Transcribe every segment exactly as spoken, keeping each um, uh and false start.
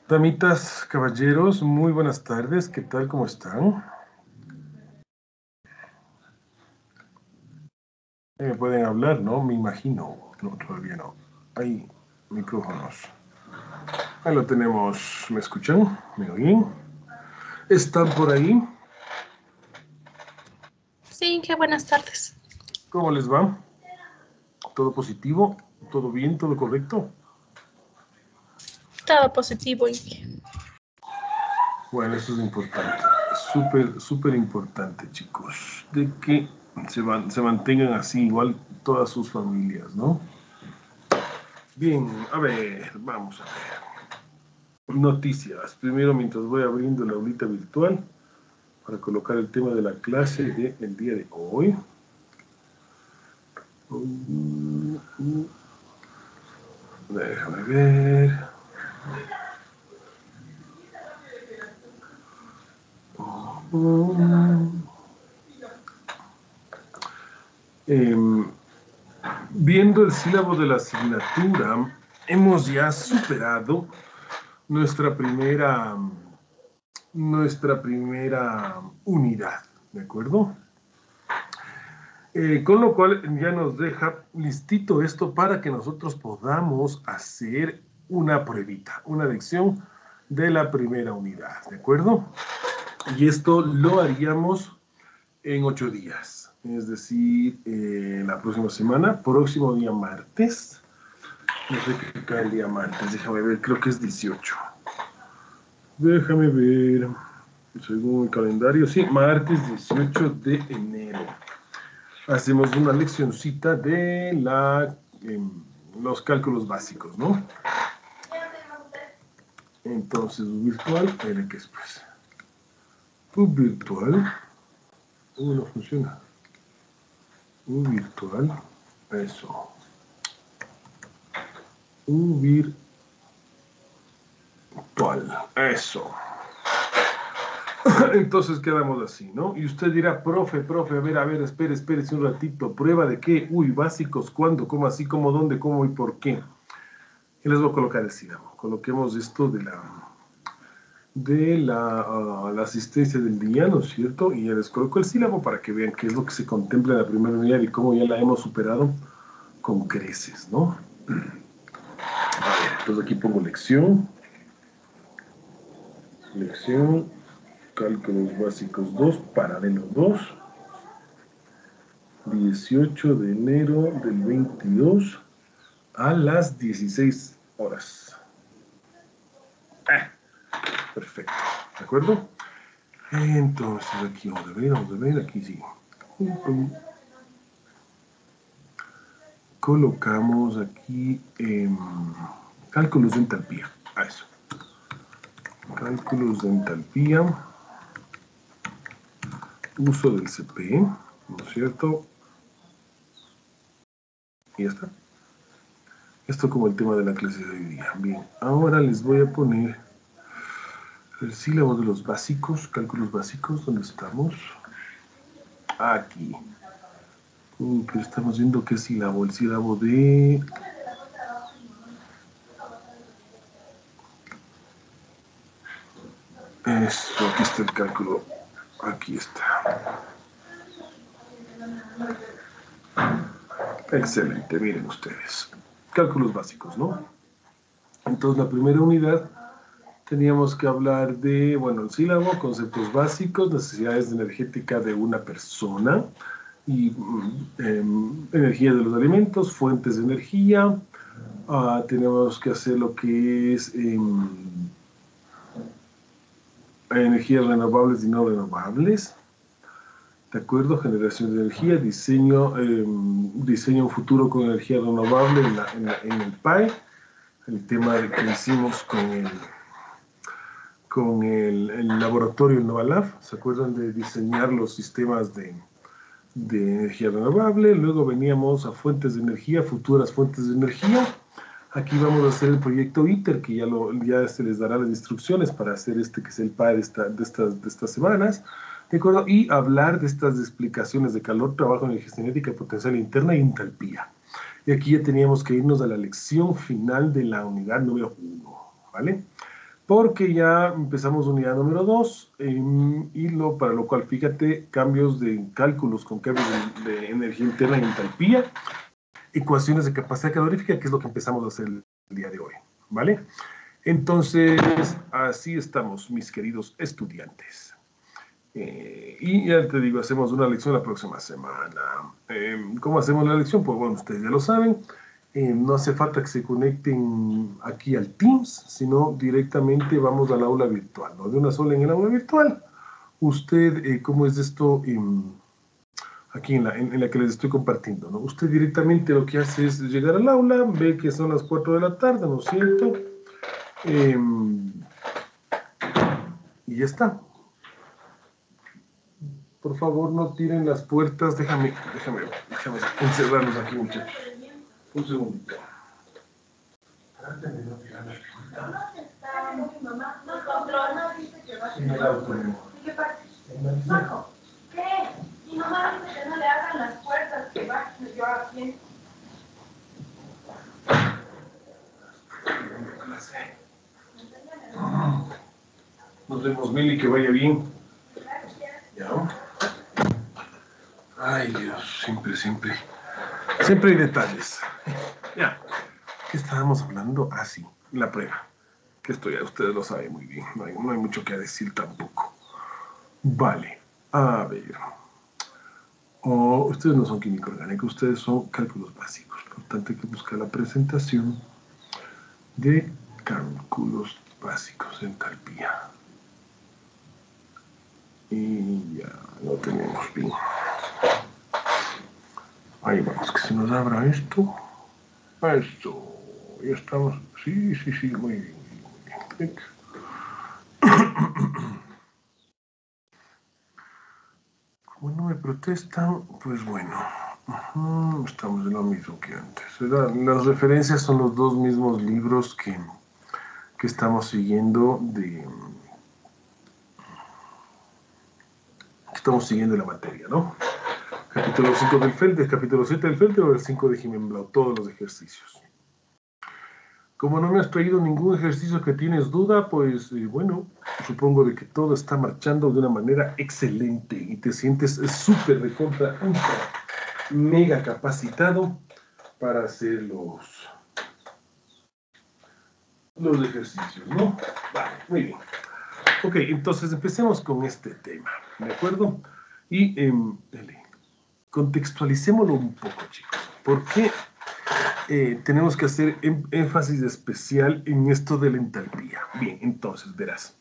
Damitas, caballeros, muy buenas tardes. ¿Qué tal? ¿Cómo están? Eh, me pueden hablar, ¿no? Me imagino. No, todavía no. Hay micrófonos. Ahí lo tenemos. ¿Me escuchan? ¿Me oyen? ¿Están por ahí? Sí, qué buenas tardes. ¿Cómo les va? ¿Todo positivo? ¿Todo bien? ¿Todo correcto? Todo positivo y bien. Bueno, eso es importante. Súper, súper importante, chicos. De que se, van, se mantengan así, igual todas sus familias, ¿no? Bien, a ver, vamos a ver. Noticias. Primero, mientras voy abriendo la aulita virtual para colocar el tema de la clase del día de hoy. Déjame ver. Eh, viendo el sílabo de la asignatura, hemos ya superado nuestra primera, nuestra primera unidad, ¿de acuerdo? Eh, con lo cual ya nos deja listito esto para que nosotros podamos hacer una pruebita, una lección de la primera unidad, ¿de acuerdo? Y esto lo haríamos en ocho días, es decir, eh, la próxima semana, próximo día martes. No sé qué cae el día martes, déjame ver, creo que es dieciocho. Déjame ver, según el calendario, sí, martes dieciocho de enero. Hacemos una leccioncita de la, eh, los cálculos básicos, ¿no? Entonces, virtual, ¿era qué es pues? U virtual, U no funciona. U virtual, eso. U virtual, eso. Entonces quedamos así, ¿no? Y usted dirá, profe, profe, a ver, a ver, espere, espérese un ratito. ¿Prueba de qué? Uy, básicos, ¿cuándo? ¿Cómo así? ¿Cómo? ¿Dónde? ¿Cómo? ¿Y por qué? Y les voy a colocar el sílabo. Coloquemos esto de la, de la, uh, la asistencia del día, ¿no es cierto? Y ya les coloco el sílabo para que vean qué es lo que se contempla en la primera unidad y cómo ya la hemos superado con creces, ¿no? A ver, entonces aquí pongo lección. Lección. Cálculos básicos dos, paralelo dos. dieciocho de enero del veintidós a las dieciséis horas. Ah, perfecto, ¿de acuerdo? Entonces aquí vamos a ver, vamos a ver, aquí sí. Colocamos aquí eh, cálculos de entalpía. A eso. Cálculos de entalpía. Uso del C P, ¿no es cierto? Y ya está. Esto como el tema de la clase de hoy día. Bien, ahora les voy a poner el sílabo de los básicos, cálculos básicos, ¿dónde estamos? Aquí. Uh, pero estamos viendo qué sílabo, el sílabo de... Eso, aquí está el cálculo. Aquí está. Excelente, miren ustedes. Cálculos básicos, ¿no? Entonces, la primera unidad teníamos que hablar de, bueno, el sílabo, conceptos básicos, necesidades energéticas de una persona y eh, energía de los alimentos, fuentes de energía. Uh, tenemos que hacer lo que es eh, energías renovables y no renovables. ¿De acuerdo? Generación de energía, diseño, eh, diseño un futuro con energía renovable en, la, en, la, en el P A E. El tema que hicimos con el, con el, el laboratorio Novalab, ¿se acuerdan de diseñar los sistemas de, de energía renovable? Luego veníamos a fuentes de energía, futuras fuentes de energía. Aquí vamos a hacer el proyecto ITER, que ya, lo, ya se les dará las instrucciones para hacer este que es el P A E de, esta, de, estas, de estas semanas. ¿De acuerdo? Y hablar de estas explicaciones de calor, trabajo, energía cinética, potencial interna y entalpía. Y aquí ya teníamos que irnos a la lección final de la unidad número uno, ¿vale? porque ya empezamos unidad número dos, eh, y lo, para lo cual, fíjate, cambios de cálculos con cambios de, de energía interna y entalpía, ecuaciones de capacidad calorífica, que es lo que empezamos a hacer el, el día de hoy, ¿vale? Entonces, así estamos, mis queridos estudiantes. Eh, y ya te digo, hacemos una lección la próxima semana. Eh, ¿Cómo hacemos la lección? Pues bueno, ustedes ya lo saben. Eh, no hace falta que se conecten aquí al Teams, sino directamente vamos al aula virtual, ¿no? De una sola en el aula virtual. Usted, eh, ¿cómo es esto? Eh, aquí en la, en, en la que les estoy compartiendo, ¿no? Usted directamente lo que hace es llegar al aula, ve que son las cuatro de la tarde, ¿no es cierto? Eh, y ya está. Por favor, no tiren las puertas. Déjame, déjame, déjame encerrarnos aquí, muchachos. Un segundito. Trátame de no tirar las puertas. Mi mamá no controla, dice que va a En el auto, mi amor. ¿Qué pasa? En el Marco, ¿qué? Mi mamá dice que no le abran las puertas, que va yo aquí. Nos vemos, Mili, que vaya bien. Ya. Ay, Dios, siempre, siempre. Siempre hay detalles. Ya. ¿Qué estábamos hablando? Ah, sí, la prueba. Que esto ya ustedes lo saben muy bien. No hay, no hay mucho que decir tampoco. Vale. A ver. Oh, ustedes no son química orgánica, ustedes son cálculos básicos. Por tanto, hay que buscar la presentación de cálculos básicos de entalpía. Y ya lo tenemos bien. Ahí vamos, que se nos abra esto. Esto. Ya estamos. Sí, sí, sí, muy bien. Muy bien. Como no me protestan, pues bueno. Uh-huh, estamos en lo mismo que antes. Las referencias son los dos mismos libros que, que estamos siguiendo de... Estamos siguiendo la materia, ¿no? Capítulo cinco del Felder, capítulo siete del Felder o el cinco de Jiménez, todos los ejercicios. Como no me has traído ningún ejercicio que tienes duda, pues eh, bueno, supongo de que todo está marchando de una manera excelente y te sientes súper de contra, ultra, mega capacitado para hacer los, los ejercicios, ¿no? Vale, muy bien. Ok, entonces empecemos con este tema, ¿de acuerdo? Y eh, contextualicémoslo un poco, chicos. ¿Por qué eh, tenemos que hacer énfasis especial en esto de la entalpía? Bien, entonces, verás.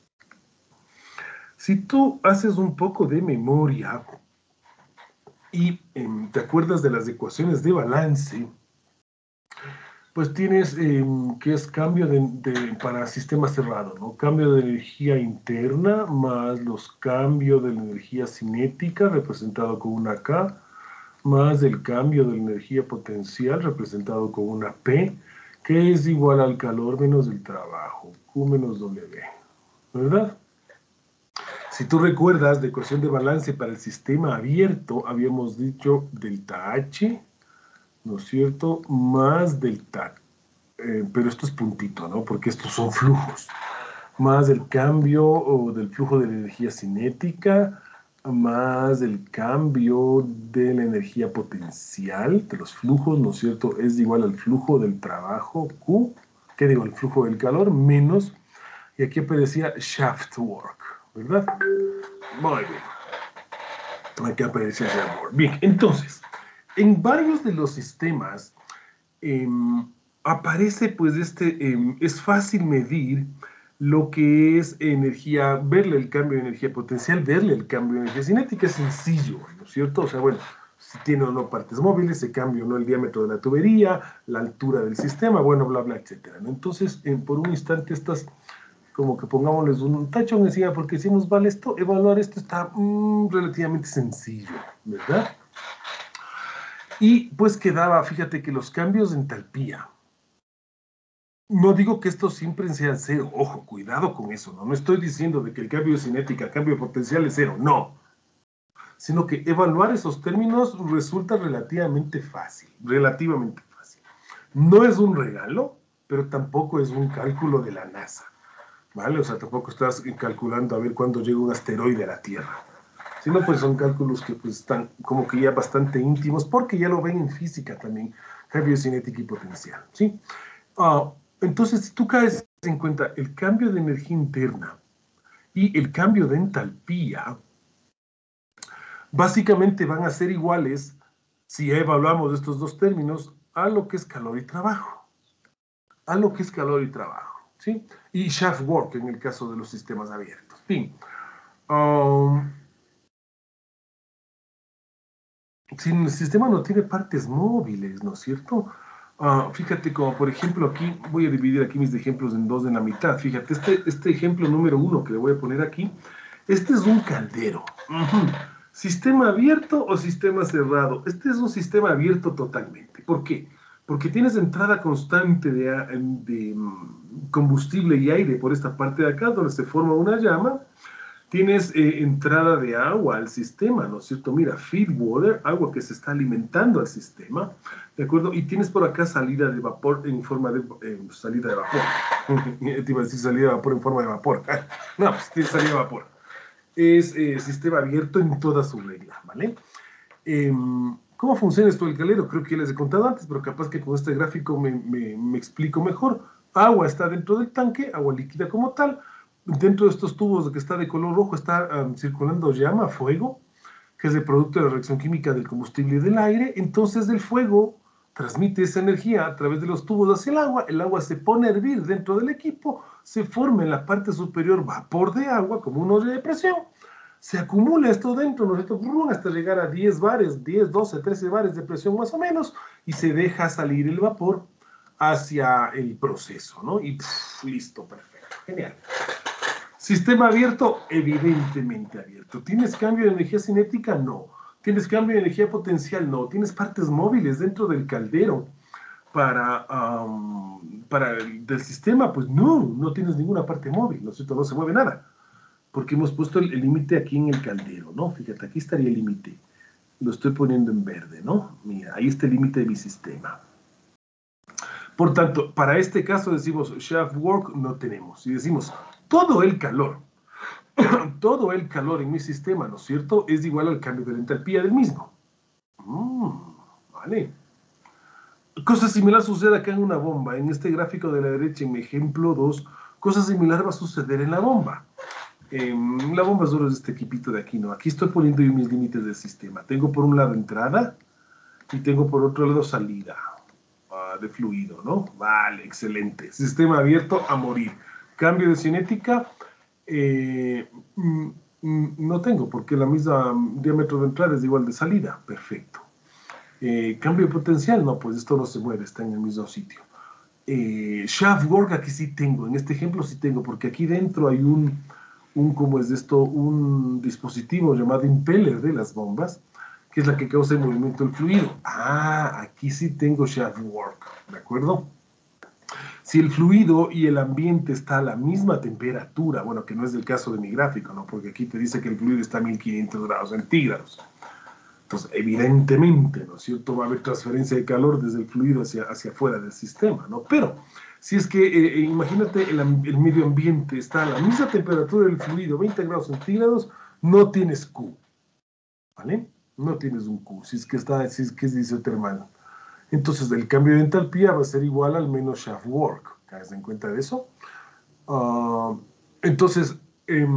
Si tú haces un poco de memoria y eh, te acuerdas de las ecuaciones de balance, pues tienes eh, que es cambio de, de, para sistema cerrado, ¿no? Cambio de energía interna más los cambios de la energía cinética, representado con una K, más el cambio de la energía potencial, representado con una P, que es igual al calor menos el trabajo, Q menos W, ¿verdad? Si tú recuerdas de ecuación de balance para el sistema abierto, habíamos dicho delta H, ¿no es cierto?, más delta, eh, pero esto es puntito, ¿no?, porque estos son flujos, más el cambio o del flujo de la energía cinética, más el cambio de la energía potencial de los flujos, ¿no es cierto?, es igual al flujo del trabajo, Q, ¿qué digo?, el flujo del calor, menos, y aquí aparecía shaft work, ¿verdad? Muy bien. Aquí aparecía shaft work. Bien, entonces, en varios de los sistemas eh, aparece pues este, eh, es fácil medir lo que es energía, verle el cambio de energía potencial, verle el cambio de energía cinética, es sencillo, ¿no es cierto? O sea, bueno, si tiene o no partes móviles, se cambia o no el diámetro de la tubería, la altura del sistema, bueno, bla, bla, etcétera, ¿no? Entonces, eh, por un instante estas, como que pongámosles un tachón encima, porque si nos vale esto, evaluar esto está mmm, relativamente sencillo, ¿verdad? Y pues quedaba, fíjate que los cambios de entalpía, no digo que estos siempre sean cero, ojo, cuidado con eso, ¿no? No estoy diciendo de que el cambio de cinética, el cambio de potencial es cero, no. Sino que evaluar esos términos resulta relativamente fácil, relativamente fácil. No es un regalo, pero tampoco es un cálculo de la NASA, ¿vale? O sea, tampoco estás calculando a ver cuándo llega un asteroide a la Tierra. Sino pues son cálculos que pues están como que ya bastante íntimos, porque ya lo ven en física también, cambio de cinética y potencial, ¿sí? Uh, entonces, si tú caes en cuenta el cambio de energía interna y el cambio de entalpía, básicamente van a ser iguales, si evaluamos estos dos términos, a lo que es calor y trabajo. A lo que es calor y trabajo, ¿sí? Y shaft work en el caso de los sistemas abiertos. Bien. Um, si el sistema no tiene partes móviles, ¿no es cierto? Uh, fíjate como, por ejemplo, aquí, voy a dividir aquí mis ejemplos en dos en la mitad. Fíjate, este, este ejemplo número uno que le voy a poner aquí, este es un caldero. Uh-huh. ¿Sistema abierto o sistema cerrado? Este es un sistema abierto totalmente. ¿Por qué? Porque tienes entrada constante de, de combustible y aire por esta parte de acá, donde se forma una llama. Tienes eh, entrada de agua al sistema, ¿no es cierto? Mira, feed water, agua que se está alimentando al sistema, ¿de acuerdo? Y tienes por acá salida de vapor en forma de... Eh, salida de vapor. Te iba a decir salida de vapor en forma de vapor. No, pues tienes salida de vapor. Es eh, sistema abierto en toda su regla, ¿vale? Eh, ¿Cómo funciona esto del caldero? Creo que ya les he contado antes, pero capaz que con este gráfico me, me, me explico mejor. Agua está dentro del tanque, agua líquida como tal. Dentro de estos tubos que está de color rojo está um, circulando llama, fuego, que es el producto de la reacción química del combustible y del aire. Entonces el fuego transmite esa energía a través de los tubos hacia el agua, el agua se pone a hervir dentro del equipo, se forma en la parte superior vapor de agua, como un olla de presión, se acumula esto dentro, ¿no es cierto? Hasta llegar a diez bares, diez, doce, trece bares de presión más o menos, y se deja salir el vapor hacia el proceso, ¿no? Y pff, listo, perfecto, genial. Sistema abierto, evidentemente abierto. ¿Tienes cambio de energía cinética? No. ¿Tienes cambio de energía potencial? No. ¿Tienes partes móviles dentro del caldero para, um, para el del sistema? Pues no, no tienes ninguna parte móvil, ¿no es cierto? No se mueve nada. Porque hemos puesto el límite aquí en el caldero, ¿no? Fíjate, aquí estaría el límite. Lo estoy poniendo en verde, ¿no? Mira, ahí está el límite de mi sistema. Por tanto, para este caso decimos shaft work no tenemos. Y decimos todo el calor, todo el calor en mi sistema, ¿no es cierto? Es igual al cambio de la entalpía del mismo. Mm, vale. Cosa similar sucede acá en una bomba. En este gráfico de la derecha, en mi ejemplo dos, cosa similar va a suceder en la bomba. Eh, la bomba solo es este equipito de aquí, ¿no? Aquí estoy poniendo yo mis límites del sistema. Tengo por un lado entrada y tengo por otro lado salida uh, de fluido, ¿no? Vale, excelente. Sistema abierto a morir. Cambio de cinética, eh, mm, mm, no tengo, porque la misma um, diámetro de entrada es igual de salida. Perfecto. Eh, cambio de potencial, no, pues esto no se mueve, está en el mismo sitio. Eh, shaft work aquí sí tengo, en este ejemplo sí tengo, porque aquí dentro hay un, un, ¿cómo es esto? Un dispositivo llamado impeller de las bombas, que es la que causa el movimiento del fluido. Ah, aquí sí tengo shaft work, ¿de acuerdo? Si el fluido y el ambiente está a la misma temperatura, bueno, que no es el caso de mi gráfico, ¿no? Porque aquí te dice que el fluido está a mil quinientos grados centígrados. Entonces, evidentemente, ¿no es cierto? Va a haber transferencia de calor desde el fluido hacia, hacia afuera del sistema, ¿no? Pero, si es que, eh, imagínate, el, el medio ambiente está a la misma temperatura del fluido, veinte grados centígrados, no tienes Q, ¿vale? No tienes un Q, si es que, está, si es, que es isotermal. Entonces, el cambio de entalpía va a ser igual al menos shaft work. ¿Te en cuenta de eso? Uh, entonces, eh,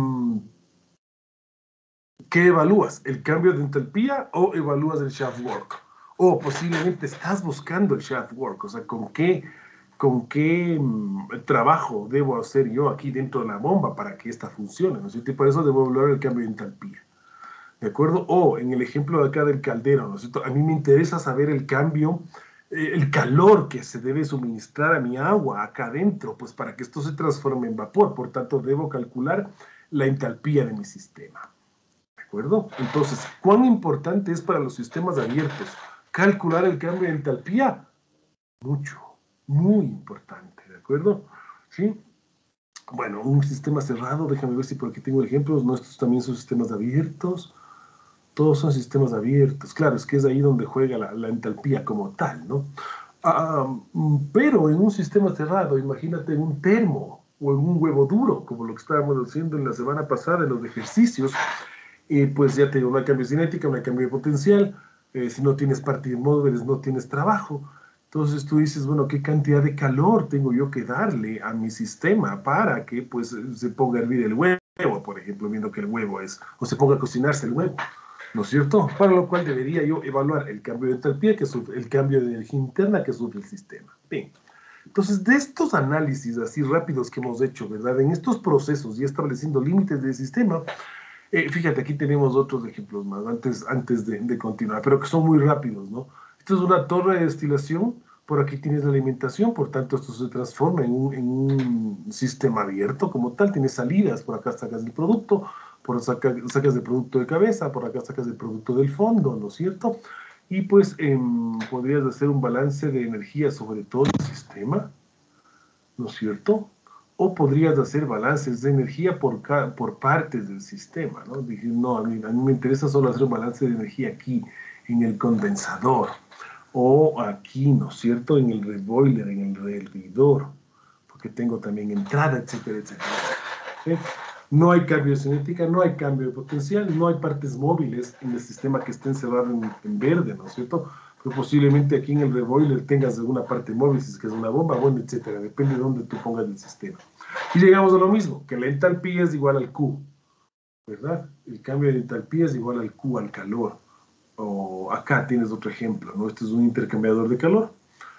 ¿qué evalúas? ¿El cambio de entalpía o evalúas el shaft work? O posiblemente estás buscando el shaft work, o sea, ¿con qué, con qué mmm, trabajo debo hacer yo aquí dentro de la bomba para que esta funcione? ¿No es cierto? Y por eso debo evaluar el cambio de entalpía. ¿De acuerdo? O en el ejemplo de acá del caldero, ¿no es cierto? A mí me interesa saber el cambio, eh, el calor que se debe suministrar a mi agua acá adentro, pues para que esto se transforme en vapor. Por tanto, debo calcular la entalpía de mi sistema. ¿De acuerdo? Entonces, ¿cuán importante es para los sistemas abiertos calcular el cambio de entalpía? Mucho, muy importante, ¿de acuerdo? ¿Sí? Bueno, un sistema cerrado, déjame ver si por aquí tengo ejemplos, no, estos también son sistemas abiertos, todos son sistemas abiertos, claro, es que es ahí donde juega la, la entalpía como tal, ¿no? Ah, pero en un sistema cerrado, imagínate un termo, o en un huevo duro, como lo que estábamos haciendo en la semana pasada en los ejercicios, eh, pues ya te digo, no hay cambio de cinética, no hay cambio de potencial, eh, si no tienes partes móviles no tienes trabajo. Entonces tú dices, bueno, ¿qué cantidad de calor tengo yo que darle a mi sistema para que pues se ponga a hervir el huevo, por ejemplo, viendo que el huevo es, o se ponga a cocinarse el huevo, ¿no es cierto? Para lo cual debería yo evaluar el cambio de entalpía, que sufre, el cambio de energía interna que sufre el sistema. Bien. Entonces, de estos análisis así rápidos que hemos hecho, ¿verdad? En estos procesos y estableciendo límites del sistema, eh, fíjate, aquí tenemos otros ejemplos más antes, antes de, de continuar, pero que son muy rápidos, ¿no? Esto es una torre de destilación, por aquí tienes la alimentación, por tanto esto se transforma en un, en un sistema abierto como tal, tienes salidas, por acá sacas el producto, por acá sacas el producto de cabeza, por acá sacas el producto del fondo, ¿no es cierto? Y pues eh, podrías hacer un balance de energía sobre todo el sistema, ¿no es cierto? O podrías hacer balances de energía por, por partes del sistema, ¿no? Dije, no, a mí, a mí me interesa solo hacer un balance de energía aquí, en el condensador, o aquí, ¿no es cierto?, en el reboiler, en el hervidor, porque tengo también entrada, etcétera, etcétera. ¿Sí? No hay cambio de cinética, no hay cambio de potencial, no hay partes móviles en el sistema que estén cerradas en, en verde, ¿no es cierto? Pero posiblemente aquí en el reboiler tengas alguna parte móvil, si es que es una bomba, bueno, etcétera, depende de dónde tú pongas el sistema. Y llegamos a lo mismo, que la entalpía es igual al Q, ¿verdad? El cambio de entalpía es igual al Q, al calor. O acá tienes otro ejemplo, ¿no? Este es un intercambiador de calor.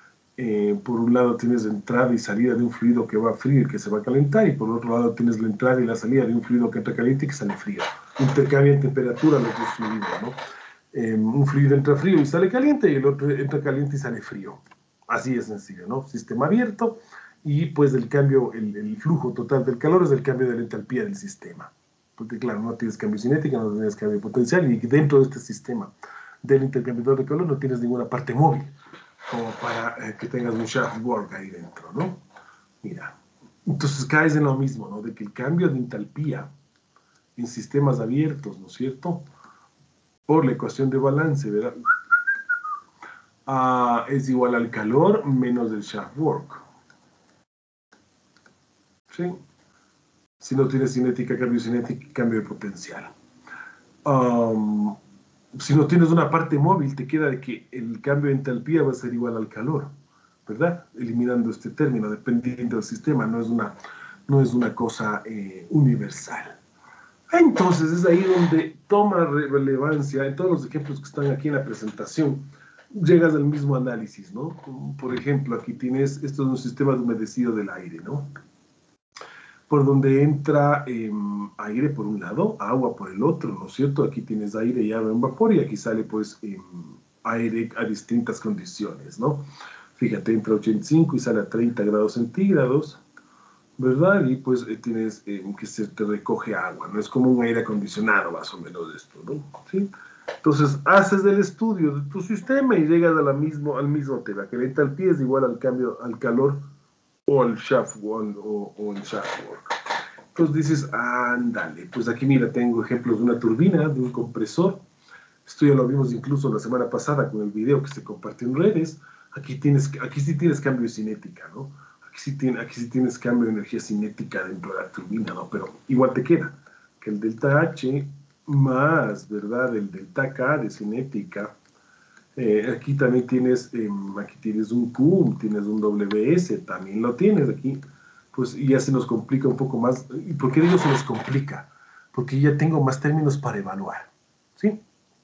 Eh, por un lado tienes la entrada y salida de un fluido que va frío y que se va a calentar, y por otro lado tienes la entrada y la salida de un fluido que entra caliente y que sale frío. Intercambian temperatura los dos fluidos, ¿no? Eh, un fluido entra frío y sale caliente, y el otro entra caliente y sale frío. Así es sencillo, ¿no? Sistema abierto, y pues el cambio, el, el flujo total del calor es el cambio de la entalpía del sistema. Porque claro, no tienes cambio cinético, no tienes cambio potencial, y dentro de este sistema del intercambiador de calor no tienes ninguna parte móvil como para eh, que tengas un shaft work ahí dentro, ¿no? Mira, entonces caes en lo mismo, ¿no? De que el cambio de entalpía en sistemas abiertos, ¿no es cierto?, por la ecuación de balance, ¿verdad?, uh, es igual al calor menos el shaft work. ¿Sí? Si no tienes cinética, cambio cinético, cambio de potencial. Um, si no tienes una parte móvil, te queda de que el cambio de entalpía va a ser igual al calor, ¿verdad? Eliminando este término, dependiendo del sistema, no es una, no es una cosa eh, universal. Entonces es ahí donde toma relevancia, en todos los ejemplos que están aquí en la presentación, llegas al mismo análisis, ¿no? Por ejemplo, aquí tienes, esto es un sistema de humedecido del aire, ¿no? Por donde entra eh, aire por un lado, agua por el otro, ¿no es cierto? Aquí tienes aire y agua en vapor, y aquí sale pues eh, aire a distintas condiciones, ¿no? Fíjate, entra a ochenta y cinco y sale a treinta grados centígrados, ¿verdad? Y pues eh, tienes eh, que se te recoge agua, ¿no? Es como un aire acondicionado más o menos esto, ¿no? ¿Sí? Entonces haces el estudio de tu sistema y llegas a la mismo, al mismo tema, que la entalpía es igual al cambio, al calor o al shaft work, o, o el shaft work. Entonces dices, ándale, pues aquí mira, tengo ejemplos de una turbina, de un compresor. Esto ya lo vimos incluso la semana pasada con el video que se compartió en redes. Aquí, tienes, aquí sí tienes cambio de cinética, ¿no? Aquí sí, tiene, aquí sí tienes cambio de energía cinética dentro de la turbina, ¿no? Pero igual te queda que el delta H más, ¿verdad? El delta K de cinética. Eh, aquí también tienes, eh, aquí tienes un Q, tienes un W S, también lo tienes aquí. Pues ya se nos complica un poco más. ¿Y por qué digo se nos complica? Porque ya tengo más términos para evaluar, ¿sí?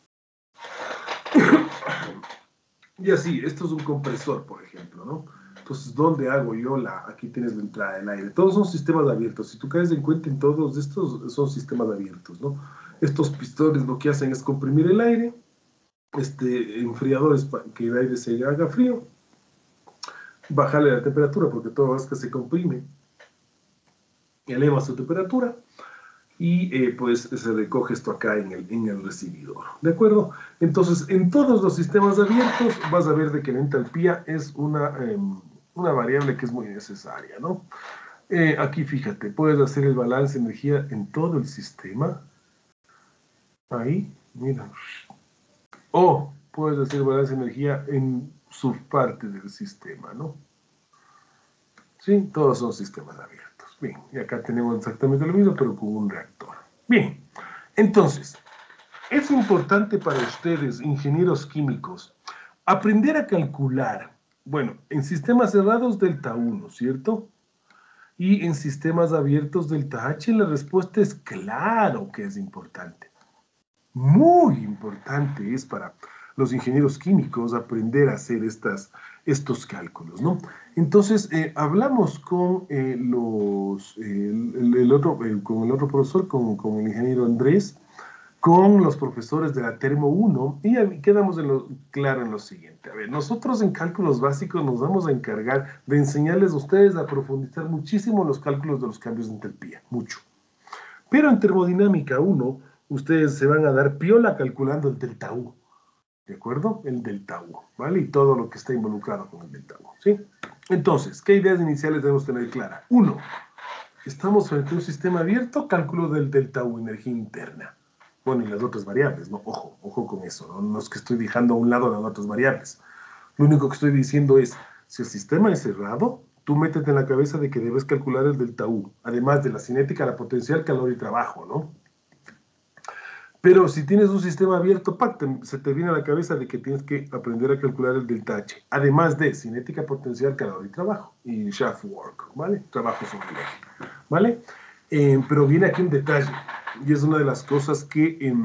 Y así, esto es un compresor, por ejemplo, ¿no? Entonces, ¿dónde hago yo la? Aquí tienes la entrada del aire. Todos son sistemas abiertos. Si tú caes en cuenta, en todos estos son sistemas abiertos, ¿no? Estos pistones lo que hacen es comprimir el aire, este, enfriadores para que el aire se haga frío, bajarle la temperatura, porque todo es que se comprime, eleva su temperatura, y eh, pues se recoge esto acá en el, en el recibidor, ¿de acuerdo? Entonces, en todos los sistemas abiertos vas a ver de que la entalpía es una, eh, una variable que es muy necesaria, ¿no? Eh, aquí fíjate, puedes hacer el balance de energía en todo el sistema, ahí, mira, o puedes hacer el balance de energía en subpartes del sistema, ¿no? Sí, todos son sistemas abiertos. Bien, y acá tenemos exactamente lo mismo, pero con un reactor. Bien, entonces, es importante para ustedes, ingenieros químicos, aprender a calcular, bueno, en sistemas cerrados delta uno, ¿cierto? Y en sistemas abiertos delta H, la respuesta es claro que es importante. Muy importante es para los ingenieros químicos aprender a hacer estas, estos cálculos, ¿no? Entonces, eh, hablamos con, eh, los, eh, el, el otro, eh, con el otro profesor, con, con el ingeniero Andrés, con los profesores de la Termo uno, y quedamos en lo, claro en lo siguiente. A ver, nosotros en cálculos básicos nos vamos a encargar de enseñarles a ustedes a profundizar muchísimo los cálculos de los cambios de entalpía, mucho. Pero en termodinámica uno, ustedes se van a dar piola calculando el delta U, ¿de acuerdo? El delta U, ¿vale? Y todo lo que está involucrado con el delta U, ¿sí? Entonces, ¿qué ideas iniciales debemos tener clara? Uno, estamos frente a un sistema abierto, cálculo del delta U, energía interna. Bueno, y las otras variables, ¿no? Ojo, ojo con eso, ¿no? No es que estoy dejando a un lado las otras variables. Lo único que estoy diciendo es, si el sistema es cerrado, tú métete en la cabeza de que debes calcular el delta U, además de la cinética, la potencial, calor y trabajo, ¿no? Pero si tienes un sistema abierto, ¡pac!, te, se te viene a la cabeza de que tienes que aprender a calcular el delta H, además de cinética, potencial, calor y trabajo, y shaft work, ¿vale? Trabajo sobre el eje, ¿vale? Eh, pero viene aquí un detalle, y es una de las cosas que eh,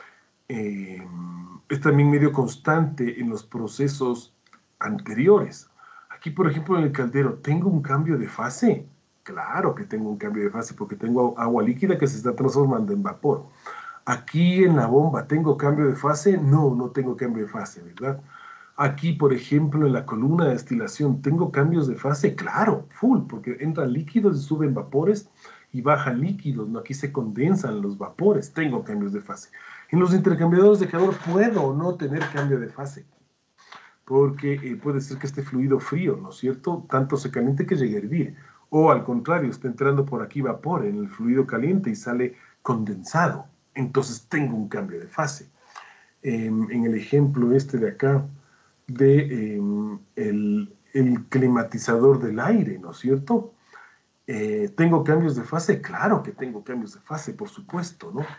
eh, es también medio constante en los procesos anteriores. Aquí, por ejemplo, en el caldero, ¿tengo un cambio de fase? Claro que tengo un cambio de fase, porque tengo agua líquida que se está transformando en vapor. Aquí en la bomba, ¿tengo cambio de fase? No, no tengo cambio de fase, ¿verdad? Aquí, por ejemplo, en la columna de destilación, ¿tengo cambios de fase? Claro, full, porque entran líquidos y suben vapores y bajan líquidos, ¿no? Aquí se condensan los vapores, tengo cambios de fase. En los intercambiadores de calor puedo o no tener cambio de fase, porque eh, puede ser que esté fluido frío, ¿no es cierto? Tanto se caliente que llegue a hervir. O al contrario, está entrando por aquí vapor en el fluido caliente y sale condensado. Entonces tengo un cambio de fase. Eh, en el ejemplo este de acá, de eh, el, el climatizador del aire, ¿no es cierto? Eh, ¿Tengo cambios de fase? Claro que tengo cambios de fase, por supuesto, ¿no?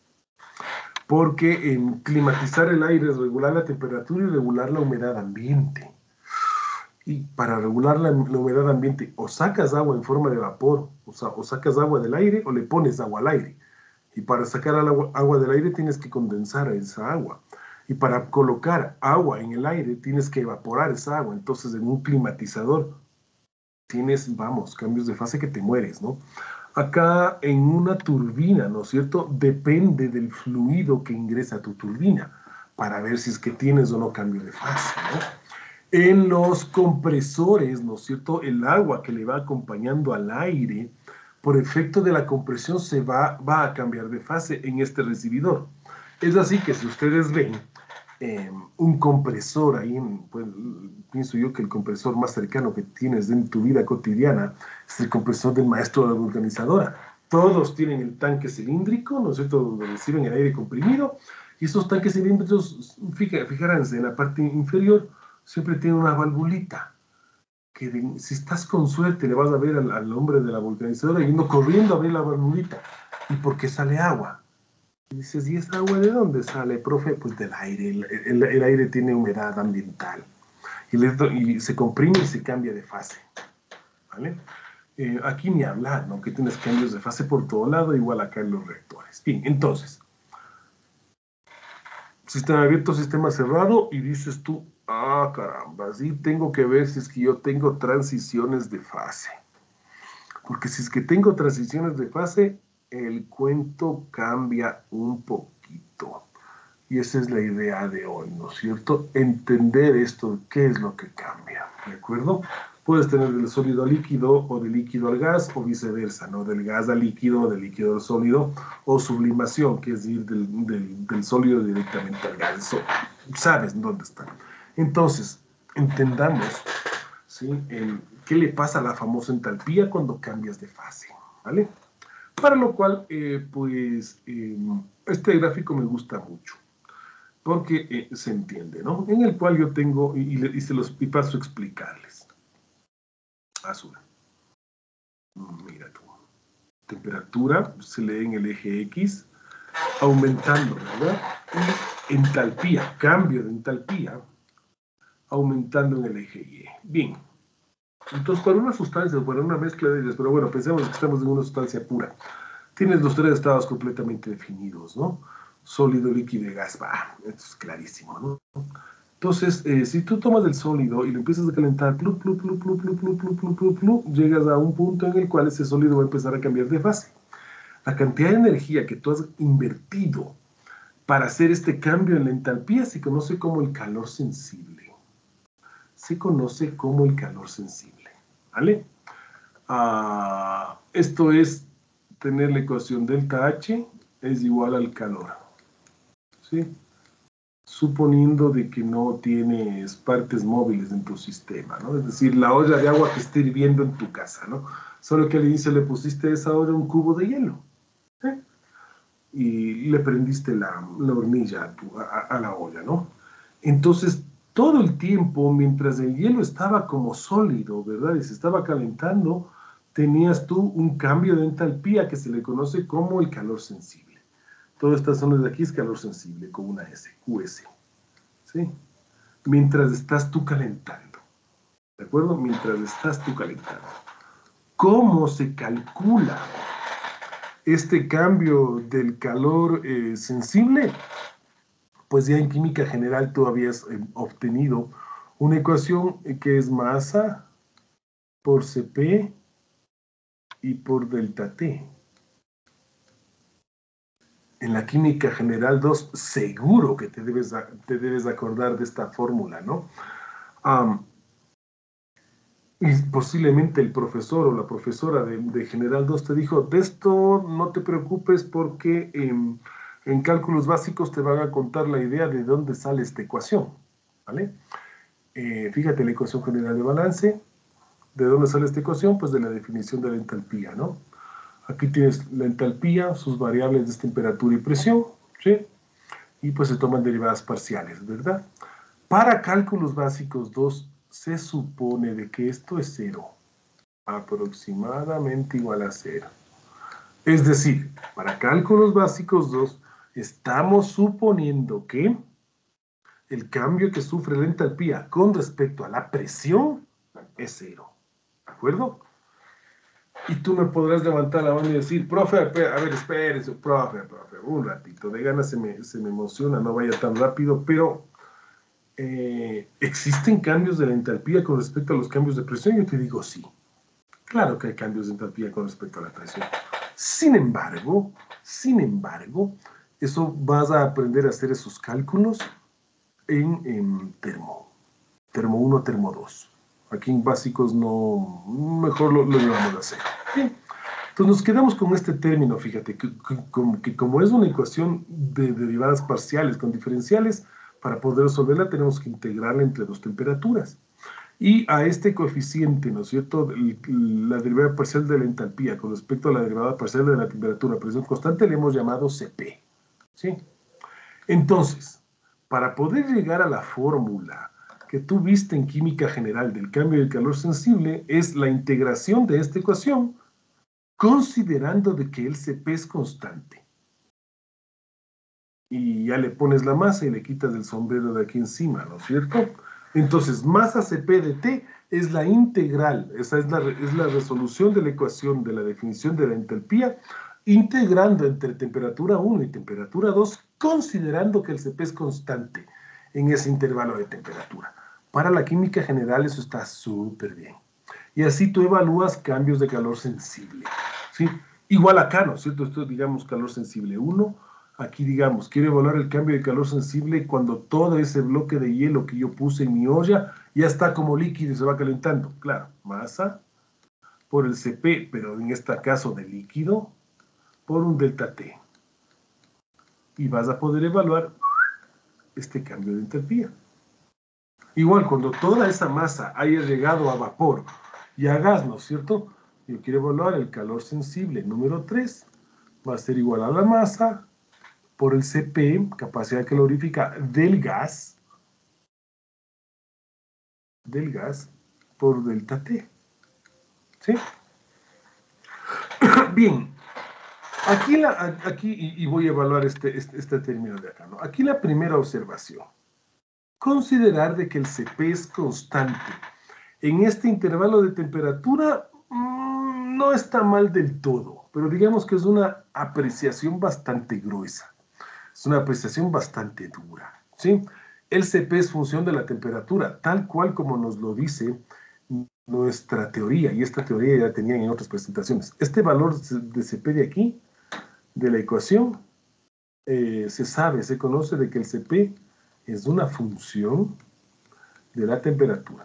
Porque eh, climatizar el aire es regular la temperatura y regular la humedad ambiente. Y para regular la, la humedad ambiente, o sacas agua en forma de vapor, o, sea, o sacas agua del aire, o le pones agua al aire. Y para sacar agua, agua del aire tienes que condensar esa agua. Y para colocar agua en el aire tienes que evaporar esa agua. Entonces en un climatizador tienes, vamos, cambios de fase que te mueres, ¿no? Acá en una turbina, ¿no es cierto? Depende del fluido que ingresa a tu turbina para ver si es que tienes o no cambio de fase, ¿no? En los compresores, ¿no es cierto? El agua que le va acompañando al aire, por efecto de la compresión, se va, va a cambiar de fase en este recibidor. Es así que si ustedes ven eh, un compresor ahí, pues, pienso yo que el compresor más cercano que tienes en tu vida cotidiana es el compresor del maestro de la vulcanizadora. Todos tienen el tanque cilíndrico, ¿no es cierto?, donde reciben el aire comprimido, y esos tanques cilíndricos, fíjense, fijaránse, en la parte inferior siempre tiene una valvulita, que de, si estás con suerte le vas a ver al, al hombre de la vulcanizadora yendo corriendo a abrir la valvulita, y porque sale agua. Y dices, ¿y esa agua de dónde sale, profe? Pues del aire, el, el, el aire tiene humedad ambiental, y, le, y se comprime y se cambia de fase, ¿vale? Eh, aquí ni hablar, ¿no? Que tienes cambios de fase por todo lado, igual acá en los reactores. Bien, entonces, sistema abierto, sistema cerrado, y dices tú, ah, caramba, sí tengo que ver si es que yo tengo transiciones de fase. Porque si es que tengo transiciones de fase, el cuento cambia un poquito. Y esa es la idea de hoy, ¿no es cierto? Entender esto, qué es lo que cambia, ¿de acuerdo? Puedes tener del sólido al líquido, o del líquido al gas, o viceversa, ¿no? Del gas al líquido, o del líquido al sólido, o sublimación, que es ir del, del, del sólido directamente al gas. Eso, sabes dónde está. Entonces, entendamos, ¿sí?, el, qué le pasa a la famosa entalpía cuando cambias de fase, ¿vale? Para lo cual, eh, pues, eh, este gráfico me gusta mucho, porque eh, se entiende, ¿no? En el cual yo tengo, y, y, y se los y paso a explicarles. Azul. Mira tú. temperatura se lee en el eje X, aumentando, ¿verdad? Y entalpía, cambio de entalpía, aumentando en el eje Y. Bien. Entonces, para una sustancia, para una mezcla de ellas, pero bueno, pensemos que estamos en una sustancia pura. Tienes los tres estados completamente definidos, ¿no? Sólido, líquido y gas. Bah, esto es clarísimo, ¿no? Entonces, eh, si tú tomas el sólido y lo empiezas a calentar, plu, plu, plu, plu, plu, plu, plu, plu, plu, plu, llegas a un punto en el cual ese sólido va a empezar a cambiar de fase. La cantidad de energía que tú has invertido para hacer este cambio en la entalpía se conoce como el calor sensible. Se conoce como el calor sensible, ¿vale? Ah, esto es tener la ecuación delta H es igual al calor, ¿sí? Suponiendo de que no tienes partes móviles en tu sistema, ¿no? Es decir, la olla de agua que esté hirviendo en tu casa, ¿no? Solo que al inicio le pusiste a esa olla un cubo de hielo, ¿eh? Y le prendiste la, la hornilla a, tu, a, a la olla, ¿no? Entonces, todo el tiempo, mientras el hielo estaba como sólido, ¿verdad? Y se estaba calentando, tenías tú un cambio de entalpía que se le conoce como el calor sensible. Todas estas zonas de aquí es calor sensible, con una S, Q S, ¿sí? Mientras estás tú calentando, ¿de acuerdo? Mientras estás tú calentando. ¿Cómo se calcula este cambio del calor eh, sensible? Pues ya en química general tú habías eh, obtenido una ecuación que es masa por C P y por delta T. En la química general dos, seguro que te debes, te debes acordar de esta fórmula, ¿no? Um, y posiblemente el profesor o la profesora de, de general dos te dijo, de esto no te preocupes porque en, en cálculos básicos te van a contar la idea de dónde sale esta ecuación, ¿vale? Eh, fíjate la ecuación general de balance. ¿De dónde sale esta ecuación? Pues de la definición de la entalpía, ¿no? Aquí tienes la entalpía, sus variables de temperatura y presión, ¿sí? Y pues se toman derivadas parciales, ¿verdad? Para cálculos básicos dos, se supone de que esto es cero, aproximadamente igual a cero. Es decir, para cálculos básicos dos, estamos suponiendo que el cambio que sufre la entalpía con respecto a la presión es cero, ¿de acuerdo? Y tú me podrás levantar la mano y decir, profe, a ver, espérese, profe, profe, un ratito, de ganas se me, se me emociona, no vaya tan rápido, pero eh, ¿existen cambios de la entalpía con respecto a los cambios de presión? Yo te digo sí. Claro que hay cambios de entalpía con respecto a la presión. Sin embargo, sin embargo, eso vas a aprender a hacer esos cálculos en, en termo, termo uno, termo dos. Aquí en básicos no, mejor lo, lo llevamos a hacer. Bien. Entonces nos quedamos con este término, fíjate, que, que, que como es una ecuación de derivadas parciales con diferenciales, para poder resolverla tenemos que integrarla entre dos temperaturas. Y a este coeficiente, ¿no es cierto?, la derivada parcial de la entalpía con respecto a la derivada parcial de la temperatura a presión constante le hemos llamado C P, ¿sí? Entonces, para poder llegar a la fórmula que tú viste en química general del cambio del calor sensible, es la integración de esta ecuación considerando de que el C P es constante. Y ya le pones la masa y le quitas el sombrero de aquí encima, ¿no es cierto? Entonces, masa C P de T es la integral, esa es la, es la resolución de la ecuación de la definición de la entalpía, integrando entre temperatura uno y temperatura dos, considerando que el C P es constante en ese intervalo de temperatura. Para la química general eso está súper bien. Y así tú evalúas cambios de calor sensible, ¿sí? Igual acá, ¿no es cierto? Esto es, digamos, calor sensible uno. Aquí, digamos, quiero evaluar el cambio de calor sensible cuando todo ese bloque de hielo que yo puse en mi olla ya está como líquido y se va calentando. Claro, masa por el C P, pero en este caso de líquido, por un delta T. Y vas a poder evaluar este cambio de entalpía. Igual, cuando toda esa masa haya llegado a vapor y a gas, ¿no es cierto? Yo quiero evaluar el calor sensible número tres. Va a ser igual a la masa por el C P, capacidad calorífica del gas, del gas, por delta T. ¿Sí? Bien, Aquí, la, aquí y, y voy a evaluar este, este, este término de acá, ¿no? Aquí la primera observación. Considerar de que el C P es constante en este intervalo de temperatura mmm, no está mal del todo, pero digamos que es una apreciación bastante gruesa. Es una apreciación bastante dura, ¿sí? El C P es función de la temperatura, tal cual como nos lo dice nuestra teoría, y esta teoría ya tenían en otras presentaciones. Este valor de C P de aquí, de la ecuación, eh, se sabe, se conoce de que el C P es una función de la temperatura.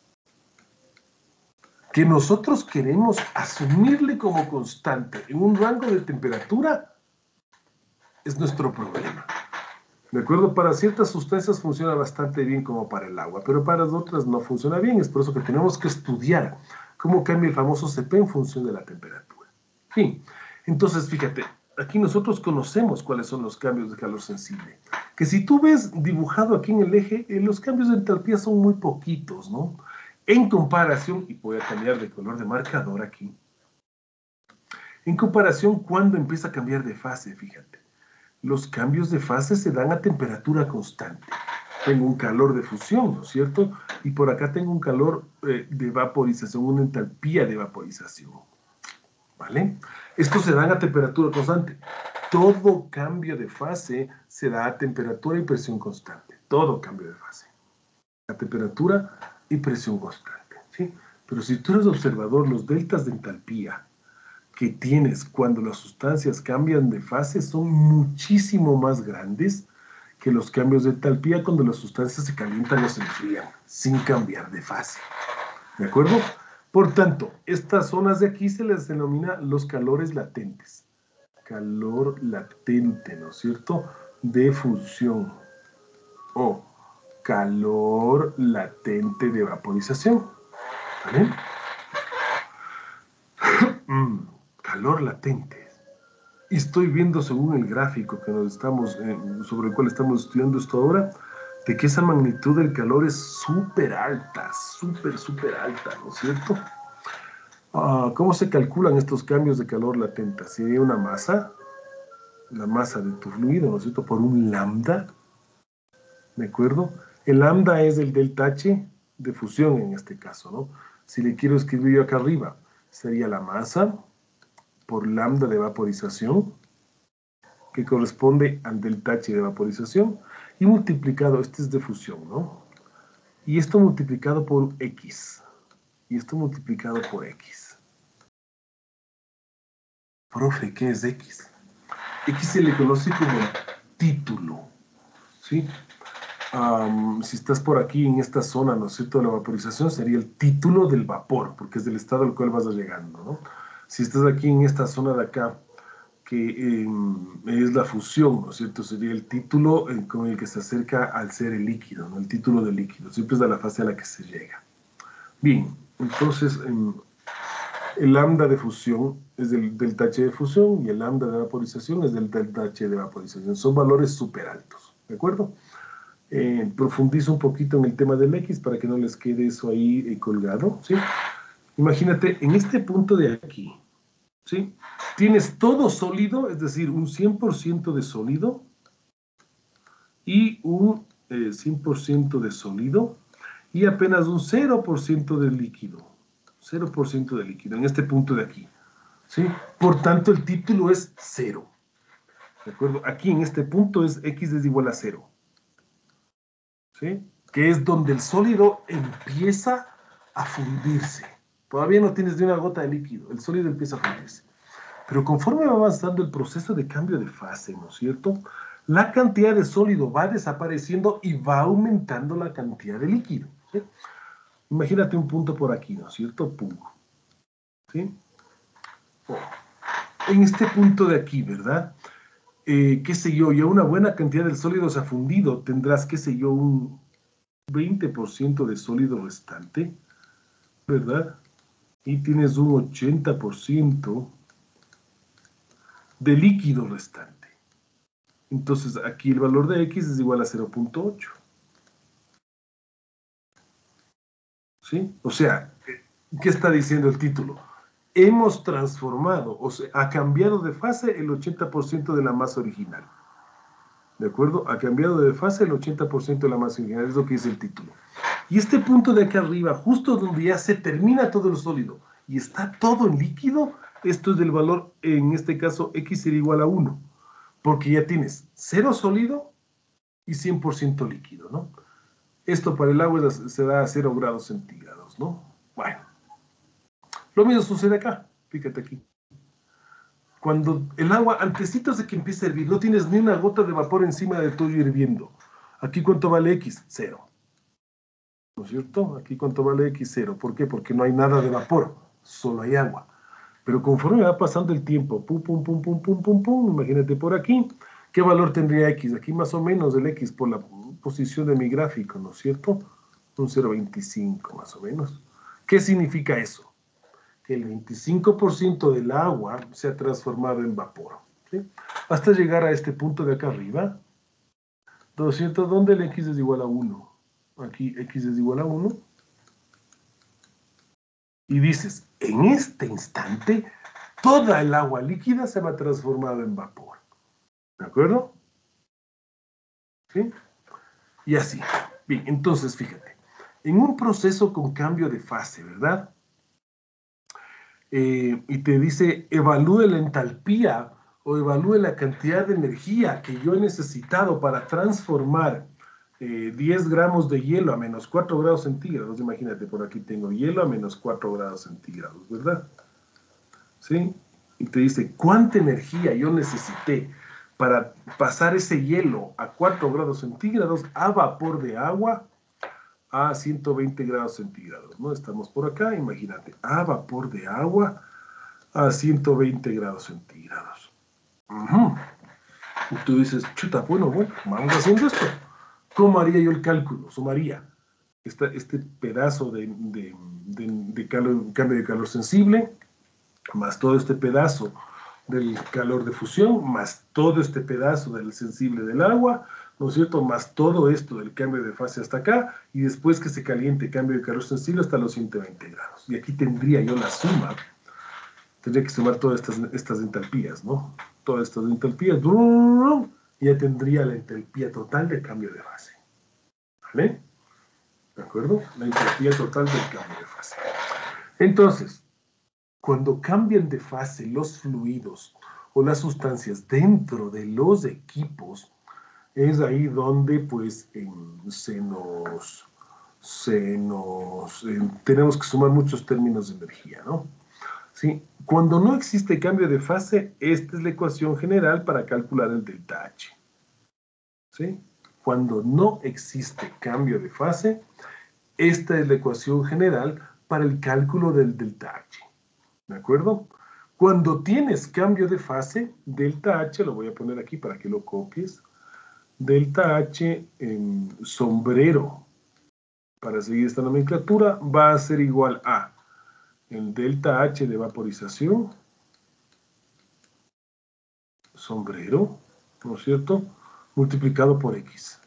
Que nosotros queremos asumirle como constante en un rango de temperatura es nuestro problema. ¿De acuerdo? Para ciertas sustancias funciona bastante bien como para el agua, pero para otras no funciona bien. Es por eso que tenemos que estudiar cómo cambia el famoso C P en función de la temperatura. Bien, entonces fíjate, aquí nosotros conocemos cuáles son los cambios de calor sensible. Que si tú ves dibujado aquí en el eje, eh, los cambios de entalpía son muy poquitos, ¿no? En comparación, y voy a cambiar de color de marcador aquí, en comparación cuando empieza a cambiar de fase, fíjate. Los cambios de fase se dan a temperatura constante. Tengo un calor de fusión, ¿no es cierto? Y por acá tengo un calor eh, de vaporización, una entalpía de vaporización. ¿Vale? Estos se dan a temperatura constante. Todo cambio de fase se da a temperatura y presión constante. Todo cambio de fase. A temperatura y presión constante. ¿Sí? Pero si tú eres observador, los deltas de entalpía que tienes cuando las sustancias cambian de fase son muchísimo más grandes que los cambios de entalpía cuando las sustancias se calientan o se enfrían, sin cambiar de fase. ¿De acuerdo? Por tanto, estas zonas de aquí se les denomina los calores latentes. Calor latente, ¿no es cierto? De fusión o calor latente de vaporización. ¿Vale? mm, calor latente. Y estoy viendo según el gráfico que nos estamos, eh, sobre el cual estamos estudiando esto ahora, de que esa magnitud del calor es súper alta, súper, súper alta, ¿no es cierto? Uh, ¿Cómo se calculan estos cambios de calor latente? Sería una masa, la masa de tu fluido, ¿no es cierto? Por un lambda, ¿de acuerdo? El lambda es el delta H de fusión en este caso, ¿no? Si le quiero escribir yo acá arriba, sería la masa por lambda de vaporización, que corresponde al delta H de vaporización, y multiplicado, este es de fusión, ¿no? Y esto multiplicado por X, y esto multiplicado por X. Profe, ¿qué es X? X se le conoce como título, ¿sí? Um, si estás por aquí en esta zona, ¿no es cierto?, de la vaporización, sería el título del vapor, porque es del estado al cual vas llegando, ¿no? Si estás aquí en esta zona de acá, que eh, es la fusión, ¿no es cierto?, sería el título eh, con el que se acerca al ser el líquido, ¿no? El título del líquido, siempre es de la fase a la que se llega. Bien, entonces, eh, el lambda de fusión es del delta H de fusión y el lambda de vaporización es del delta H de vaporización. Son valores súper altos, ¿de acuerdo? Eh, profundizo un poquito en el tema del X para que no les quede eso ahí eh, colgado, ¿sí? Imagínate, en este punto de aquí, ¿sí? Tienes todo sólido, es decir, un cien por ciento de sólido y un eh, cien por ciento de sólido y apenas un cero por ciento de líquido. cero por ciento de líquido, en este punto de aquí. ¿Sí? Por tanto, el título es cero. ¿De acuerdo? Aquí en este punto es X es igual a cero. ¿Sí? Que es donde el sólido empieza a fundirse. Todavía no tienes ni una gota de líquido, el sólido empieza a fundirse. Pero conforme va avanzando el proceso de cambio de fase, ¿no es cierto?, la cantidad de sólido va desapareciendo y va aumentando la cantidad de líquido. ¿Sí? Imagínate un punto por aquí, ¿no es cierto? Pum. ¿Sí? Oh. En este punto de aquí, ¿verdad? Eh, qué sé yo, ya una buena cantidad de sólido se ha fundido, tendrás, qué sé yo, un veinte por ciento de sólido restante, ¿verdad? Y tienes un ochenta por ciento de líquido restante. Entonces, aquí el valor de X es igual a cero punto ocho. ¿Sí? O sea, ¿qué está diciendo el título? hemos transformado, o sea, ha cambiado de fase el ochenta por ciento de la masa original. ¿De acuerdo? Ha cambiado de fase el ochenta por ciento de la masa original, es lo que dice el título. Y este punto de acá arriba, justo donde ya se termina todo el sólido y está todo en líquido, esto es del valor, en este caso, x será igual a uno. Porque ya tienes cero sólido y cien por ciento líquido, ¿no? Esto para el agua se da a cero grados centígrados, ¿no? Bueno. Lo mismo sucede acá, fíjate aquí. Cuando el agua, antecitos de que empiece a hervir, no tienes ni una gota de vapor encima de todo hirviendo. Aquí, ¿cuánto vale X? Cero. ¿No es cierto? Aquí, ¿cuánto vale X? Cero. ¿Por qué? Porque no hay nada de vapor, solo hay agua. Pero conforme va pasando el tiempo, pum, pum, pum, pum, pum, pum, pum, imagínate por aquí, ¿qué valor tendría X? Aquí más o menos el X por la posición de mi gráfico, ¿no es cierto? Un cero punto veinticinco más o menos. ¿Qué significa eso? Que el veinticinco por ciento del agua se ha transformado en vapor, ¿sí? Hasta llegar a este punto de acá arriba, doscientos, donde el X es igual a uno. Aquí X es igual a uno. Y dices, en este instante, toda el agua líquida se va a transformar en vapor. ¿De acuerdo? ¿Sí? Y así. Bien, entonces, fíjate. En un proceso con cambio de fase, ¿verdad? Eh, y te dice, evalúe la entalpía o evalúe la cantidad de energía que yo he necesitado para transformar eh, diez gramos de hielo a menos cuatro grados centígrados. Imagínate, por aquí tengo hielo a menos cuatro grados centígrados, ¿verdad? ¿Sí? Y te dice, ¿cuánta energía yo necesité para pasar ese hielo a cuatro grados centígrados a vapor de agua a ciento veinte grados centígrados, ¿no? Estamos por acá, imagínate, a vapor de agua a ciento veinte grados centígrados. Uh-huh. Y tú dices, chuta, bueno, bueno, vamos haciendo esto. ¿Cómo haría yo el cálculo? Sumaría esta, este pedazo de, de, de, de calor, cambio de calor sensible, más todo este pedazo del calor de fusión, más todo este pedazo del sensible del agua, ¿no es cierto? Más todo esto del cambio de fase hasta acá, y después que se caliente cambio de calor sensible hasta los ciento veinte grados. Y aquí tendría yo la suma, tendría que sumar todas estas, estas entalpías, ¿no? Todas estas entalpías, y ya tendría la entalpía total de cambio de fase. ¿Vale? ¿De acuerdo? La entalpía total del cambio de fase. Entonces, cuando cambian de fase los fluidos o las sustancias dentro de los equipos, es ahí donde pues eh, se nos, se nos eh, tenemos que sumar muchos términos de energía, ¿no? ¿Sí? Cuando no existe cambio de fase, esta es la ecuación general para calcular el delta H. ¿Sí? Cuando no existe cambio de fase, esta es la ecuación general para el cálculo del delta H. ¿De acuerdo? Cuando tienes cambio de fase, delta H, lo voy a poner aquí para que lo copies, delta H en sombrero, para seguir esta nomenclatura, va a ser igual a el delta H de vaporización, sombrero, ¿no es cierto?, multiplicado por X.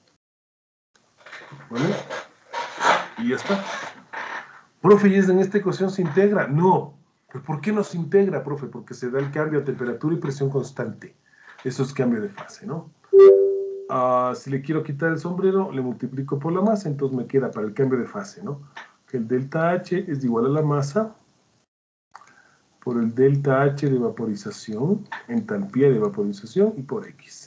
¿Vale? Y ya está. Profe, ¿y en esta ecuación se integra? No. ¿Pero por qué no se integra, profe? Porque se da el cambio a temperatura y presión constante. Eso es cambio de fase, ¿no? Uh, si le quiero quitar el sombrero, le multiplico por la masa, entonces me queda para el cambio de fase, ¿no? Que el delta H es igual a la masa por el delta H de vaporización, entalpía de vaporización, y por X.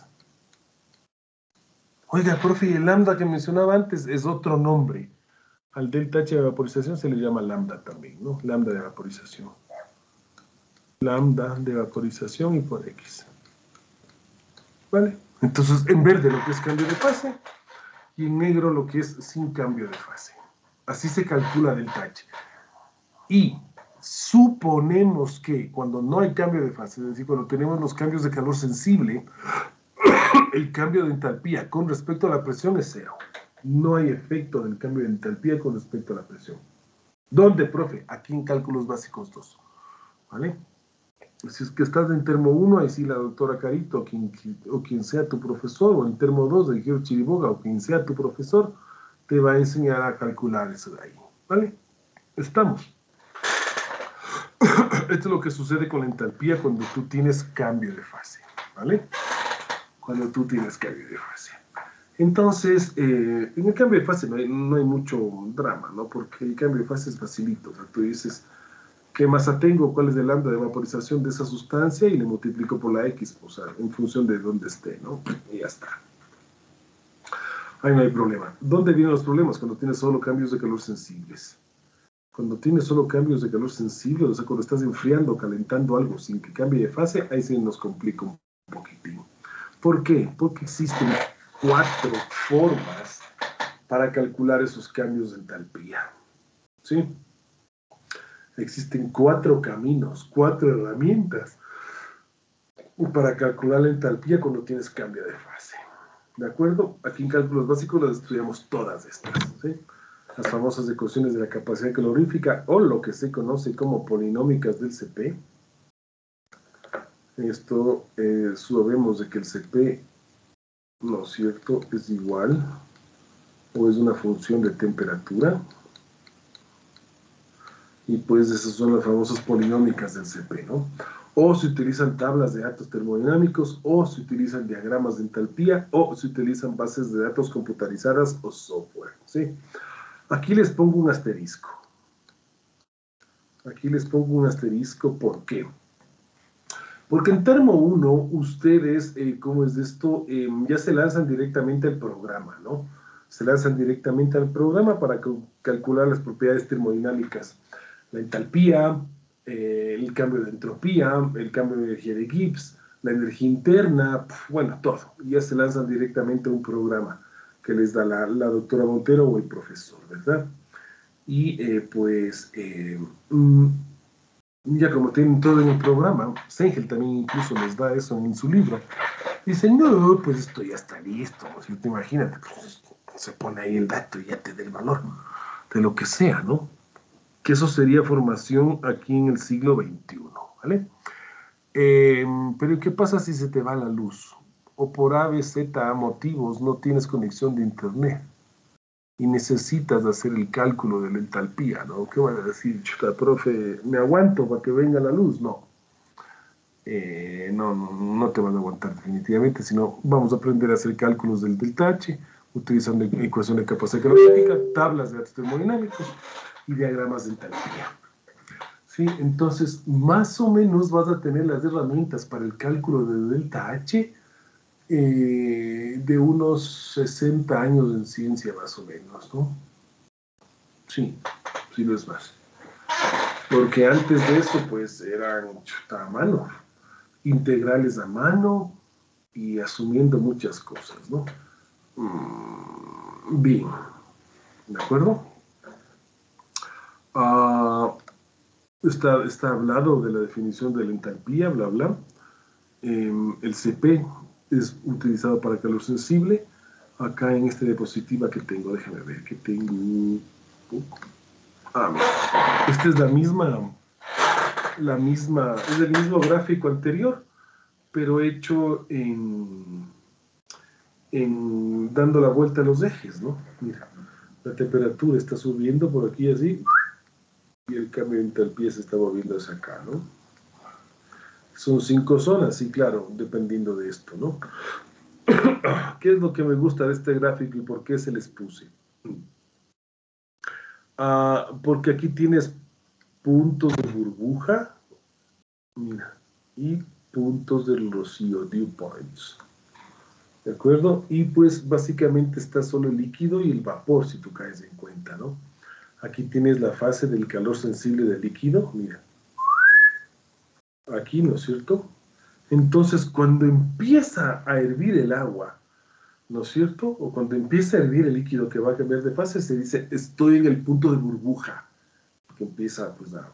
Oiga, profe, el lambda que mencionaba antes es otro nombre. Al delta H de vaporización se le llama lambda también, ¿no? Lambda de vaporización. Lambda de vaporización y por X. ¿Vale? Entonces, en verde lo que es cambio de fase y en negro lo que es sin cambio de fase. Así se calcula delta H. Y suponemos que cuando no hay cambio de fase, es decir, cuando tenemos los cambios de calor sensible, el cambio de entalpía con respecto a la presión es cero. No hay efecto del cambio de entalpía con respecto a la presión. ¿Dónde, profe? Aquí en cálculos básicos dos. ¿Vale? Si es que estás en termo uno, ahí sí la doctora Carito, o quien, o quien sea tu profesor, o en termo dos, el ingeniero Chiriboga, o quien sea tu profesor, te va a enseñar a calcular eso de ahí. ¿Vale? Estamos. esto es lo que sucede con la entalpía cuando tú tienes cambio de fase, ¿vale? Cuando tú tienes cambio de fase. Entonces, eh, en el cambio de fase no hay, no hay mucho drama, ¿no? Porque el cambio de fase es facilito. O sea, tú dices, ¿qué masa tengo? ¿Cuál es el lambda de vaporización de esa sustancia? Y le multiplico por la X, o sea, en función de dónde esté, ¿no? Y ya está. Ahí no hay problema. ¿Dónde vienen los problemas? Cuando tienes solo cambios de calor sensibles. Cuando tienes solo cambios de calor sensibles, o sea, cuando estás enfriando o calentando algo sin que cambie de fase, ahí sí nos complica un poquitín. ¿Por qué? Porque existen cuatro formas para calcular esos cambios de entalpía. ¿Sí? Existen cuatro caminos, cuatro herramientas para calcular la entalpía cuando tienes cambio de fase. ¿De acuerdo? Aquí en cálculos básicos las estudiamos todas estas, ¿sí? Las famosas ecuaciones de la capacidad calorífica o lo que se conoce como polinómicas del C P. Esto eh, sabemos de que el C P, ¿no es cierto?, es igual o es una función de temperatura. Y pues esas son las famosas polinómicas del C P, ¿no? O se utilizan tablas de datos termodinámicos, o se utilizan diagramas de entalpía, o se utilizan bases de datos computarizadas o software, ¿sí? Aquí les pongo un asterisco. Aquí les pongo un asterisco, ¿por qué? Porque en Termo uno, ustedes, eh, ¿cómo es esto? Eh, ya se lanzan directamente al programa, ¿no? Se lanzan directamente al programa para calcular las propiedades termodinámicas. La entalpía, eh, el cambio de entropía, el cambio de energía de Gibbs, la energía interna, pf, bueno, todo. Ya se lanzan directamente a un programa que les da la, la doctora Montero o el profesor, ¿verdad? Y eh, pues, eh, mm, ya como tienen todo en el programa, Sengel también incluso les da eso en su libro. Dicen, no, pues esto ya está listo. Si te imagínate, pues, se pone ahí el dato y ya te da el valor de lo que sea, ¿no? Que eso sería formación aquí en el siglo veintiuno, ¿vale? Eh, pero ¿qué pasa si se te va la luz? O por A, B, Z motivos no tienes conexión de internet y necesitas hacer el cálculo de la entalpía, ¿no? ¿Qué van a decir? Chuta, profe, ¿me aguanto para que venga la luz? No. Eh, no, no, no te van a aguantar definitivamente, sino vamos a aprender a hacer cálculos del delta H, utilizando ecuación de capacidad calorífica, tablas de datos termodinámicos y diagramas de entalpía. ¿Sí? Entonces, más o menos vas a tener las herramientas para el cálculo de delta H eh, de unos sesenta años en ciencia, más o menos, ¿no? Sí, sí no es más. Porque antes de eso, pues, eran chuta, a mano, integrales a mano y asumiendo muchas cosas, ¿no? Mm, bien, ¿de acuerdo? Ah... Uh, Está, está hablado de la definición de la entalpía, bla, bla. Eh, el C P es utilizado para calor sensible. Acá en esta diapositiva que tengo, déjame ver, que tengo... Ah, mira. Esta es la misma, la misma, es el mismo gráfico anterior, pero hecho en, en dando la vuelta a los ejes, ¿no? Mira, la temperatura está subiendo por aquí así, y el cambio de entalpía se está moviendo hacia acá, ¿no? Son cinco zonas, sí, claro, dependiendo de esto, ¿no? ¿Qué es lo que me gusta de este gráfico y por qué se les puse? Ah, porque aquí tienes puntos de burbuja, mira, y puntos del rocío, dew points, ¿de acuerdo? Y pues básicamente está solo el líquido y el vapor, si tú caes en cuenta, ¿no? Aquí tienes la fase del calor sensible del líquido, mira. Aquí, ¿no es cierto? Entonces, cuando empieza a hervir el agua, ¿no es cierto? O cuando empieza a hervir el líquido que va a cambiar de fase, se dice, estoy en el punto de burbuja, que empieza pues, a,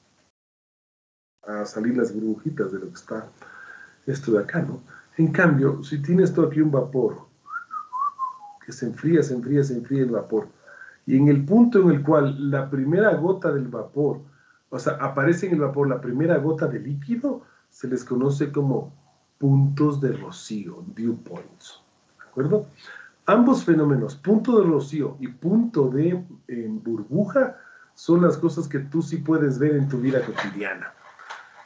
a salir las burbujitas de lo que está esto de acá, ¿no? En cambio, si tienes todo aquí un vapor, que se enfría, se enfría, se enfría el vapor, y en el punto en el cual la primera gota del vapor, o sea, aparece en el vapor la primera gota de líquido, se les conoce como puntos de rocío, dew points, ¿de acuerdo? Ambos fenómenos, punto de rocío y punto de eh, burbuja, son las cosas que tú sí puedes ver en tu vida cotidiana.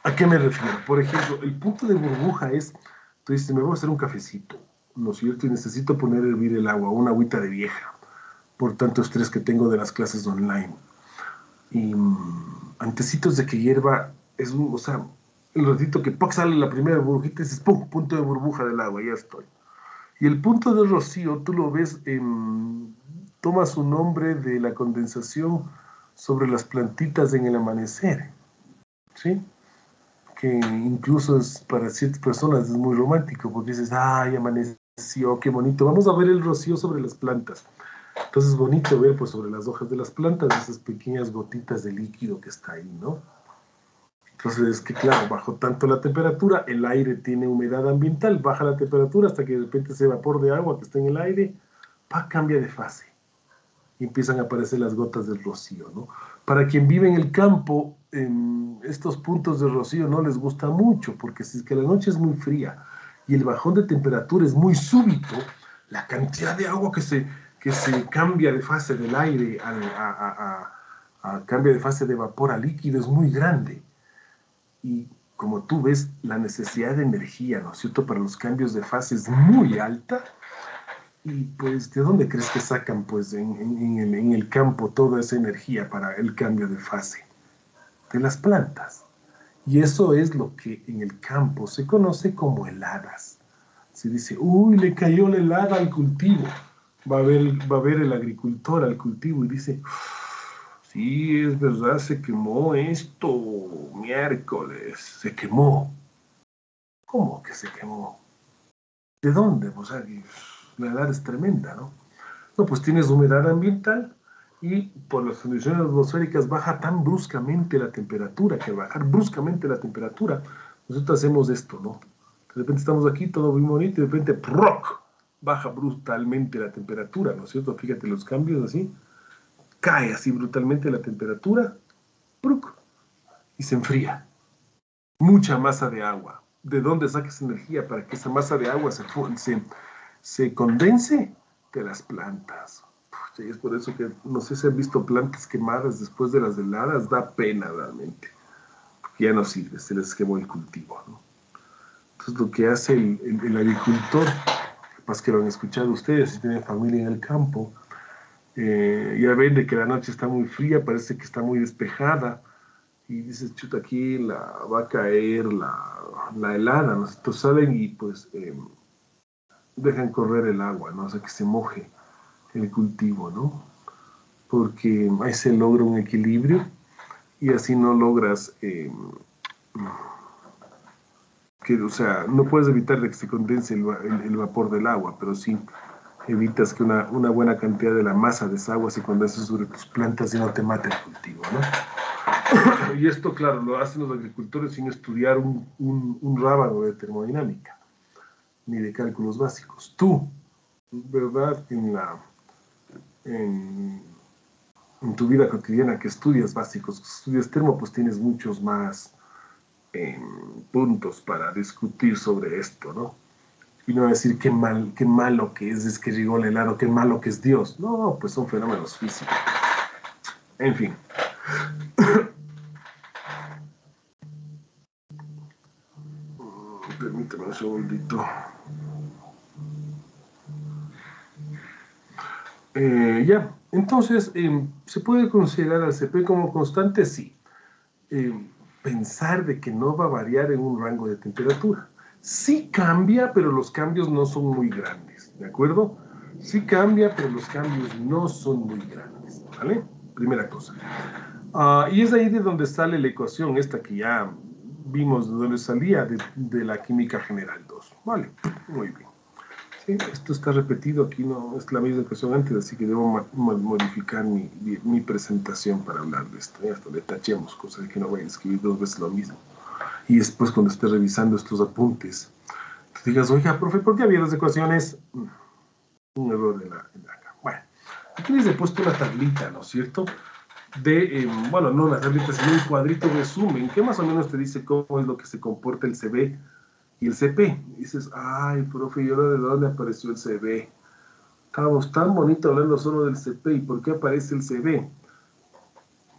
¿A qué me refiero? Por ejemplo, el punto de burbuja es, tú dices, me voy a hacer un cafecito, ¿no es cierto? Y necesito poner a hervir el agua, una agüita de vieja, por tanto estrés que tengo de las clases online. Y um, antecitos de que hierva, es un, o sea, el ratito que ¡poc! Sale la primera burbujita y dices, ¡pum! Punto de burbuja del agua, ya estoy. Y el punto de rocío, tú lo ves, en, toma su nombre de la condensación sobre las plantitas en el amanecer, ¿sí? Que incluso es, para ciertas personas es muy romántico, porque dices, ay, amaneció, qué bonito, vamos a ver el rocío sobre las plantas. Entonces es bonito ver pues sobre las hojas de las plantas esas pequeñas gotitas de líquido que está ahí, ¿no? Entonces es que claro, bajo tanto la temperatura, el aire tiene humedad ambiental, baja la temperatura hasta que de repente ese vapor de agua que está en el aire, pa, cambia de fase y empiezan a aparecer las gotas del rocío, ¿no? Para quien vive en el campo, en estos puntos de rocío no les gusta mucho, porque si es que la noche es muy fría y el bajón de temperatura es muy súbito, la cantidad de agua que se, que se cambia de fase del aire a, a, a, a cambia de fase de vapor a líquido es muy grande. Y como tú ves, la necesidad de energía, ¿no es cierto?, para los cambios de fase es muy alta. Y pues, ¿de dónde crees que sacan, pues, en, en, en, el, en el campo toda esa energía para el cambio de fase? De las plantas. Y eso es lo que en el campo se conoce como heladas. Se dice, uy, le cayó la helada al cultivo. Va a ver, va a ver el agricultor al cultivo y dice, sí, es verdad, se quemó esto, miércoles, se quemó. ¿Cómo que se quemó? ¿De dónde? O sea, la helada es tremenda, ¿no? No, pues tienes humedad ambiental y por las condiciones atmosféricas baja tan bruscamente la temperatura, que al bajar bruscamente la temperatura, nosotros hacemos esto, ¿no? De repente estamos aquí, todo muy bonito, y de repente, ¡proc! Baja brutalmente la temperatura, ¿no es cierto? Fíjate los cambios así, cae así brutalmente la temperatura, ¡pruc! Y se enfría. Mucha masa de agua. ¿De dónde sacas energía para que esa masa de agua se, se, se condense? De las plantas. Y es por eso que no sé si han visto plantas quemadas después de las heladas, da pena realmente, porque ya no sirve, se les quemó el cultivo, ¿no? Entonces lo que hace el, el, el agricultor, capaz que lo han escuchado ustedes si tienen familia en el campo, eh, ya ven de que la noche está muy fría, parece que está muy despejada, y dices, chuta, aquí la, va a caer la, la helada, ¿no? Entonces salen y pues eh, dejan correr el agua, ¿no? O sea, que se moje el cultivo, ¿no? Porque ahí se logra un equilibrio y así no logras, eh, que, o sea, no puedes evitar de que se condense el, el, el vapor del agua, pero sí evitas que una, una, buena cantidad de la masa de esa agua se condense sobre tus plantas y no te mate el cultivo, ¿no? Y esto, claro, lo hacen los agricultores sin estudiar un, un, un rábano de termodinámica, ni de cálculos básicos. Tú, ¿verdad? En la... En, en tu vida cotidiana que estudias básicos, que estudias termo, pues tienes muchos más eh, puntos para discutir sobre esto, ¿no? Y no decir qué mal, qué malo que es, es que llegó el helado, qué malo que es Dios. No, pues son fenómenos físicos. En fin. Permítame un segundito. Eh, ya, entonces, eh, ¿se puede considerar al C P como constante? Sí. Eh, pensar de que no va a variar en un rango de temperatura. Sí cambia, pero los cambios no son muy grandes, ¿de acuerdo? Sí cambia, pero los cambios no son muy grandes, ¿vale? Primera cosa. Uh, y es ahí de donde sale la ecuación esta que ya vimos, de donde salía de, de la química general dos, ¿vale? Muy bien. Sí, esto está repetido aquí, no es la misma ecuación antes, así que debo modificar mi, mi, mi presentación para hablar de esto. Ya hasta le tachemos, cosa de que no vayan a escribir dos veces lo mismo. Y después, cuando esté revisando estos apuntes, te digas, oiga, profe, ¿por qué había las ecuaciones? Un error de la, de la acá. Bueno, aquí les he puesto una tablita, ¿no es cierto? De, eh, bueno, no una tablita, sino un cuadrito resumen, que más o menos te dice cómo es lo que se comporta el C B y el C P. Y dices, ay, profe, ¿y ahora de dónde apareció el C B? Estábamos tan bonito hablando solo del C P, ¿y por qué aparece el C B?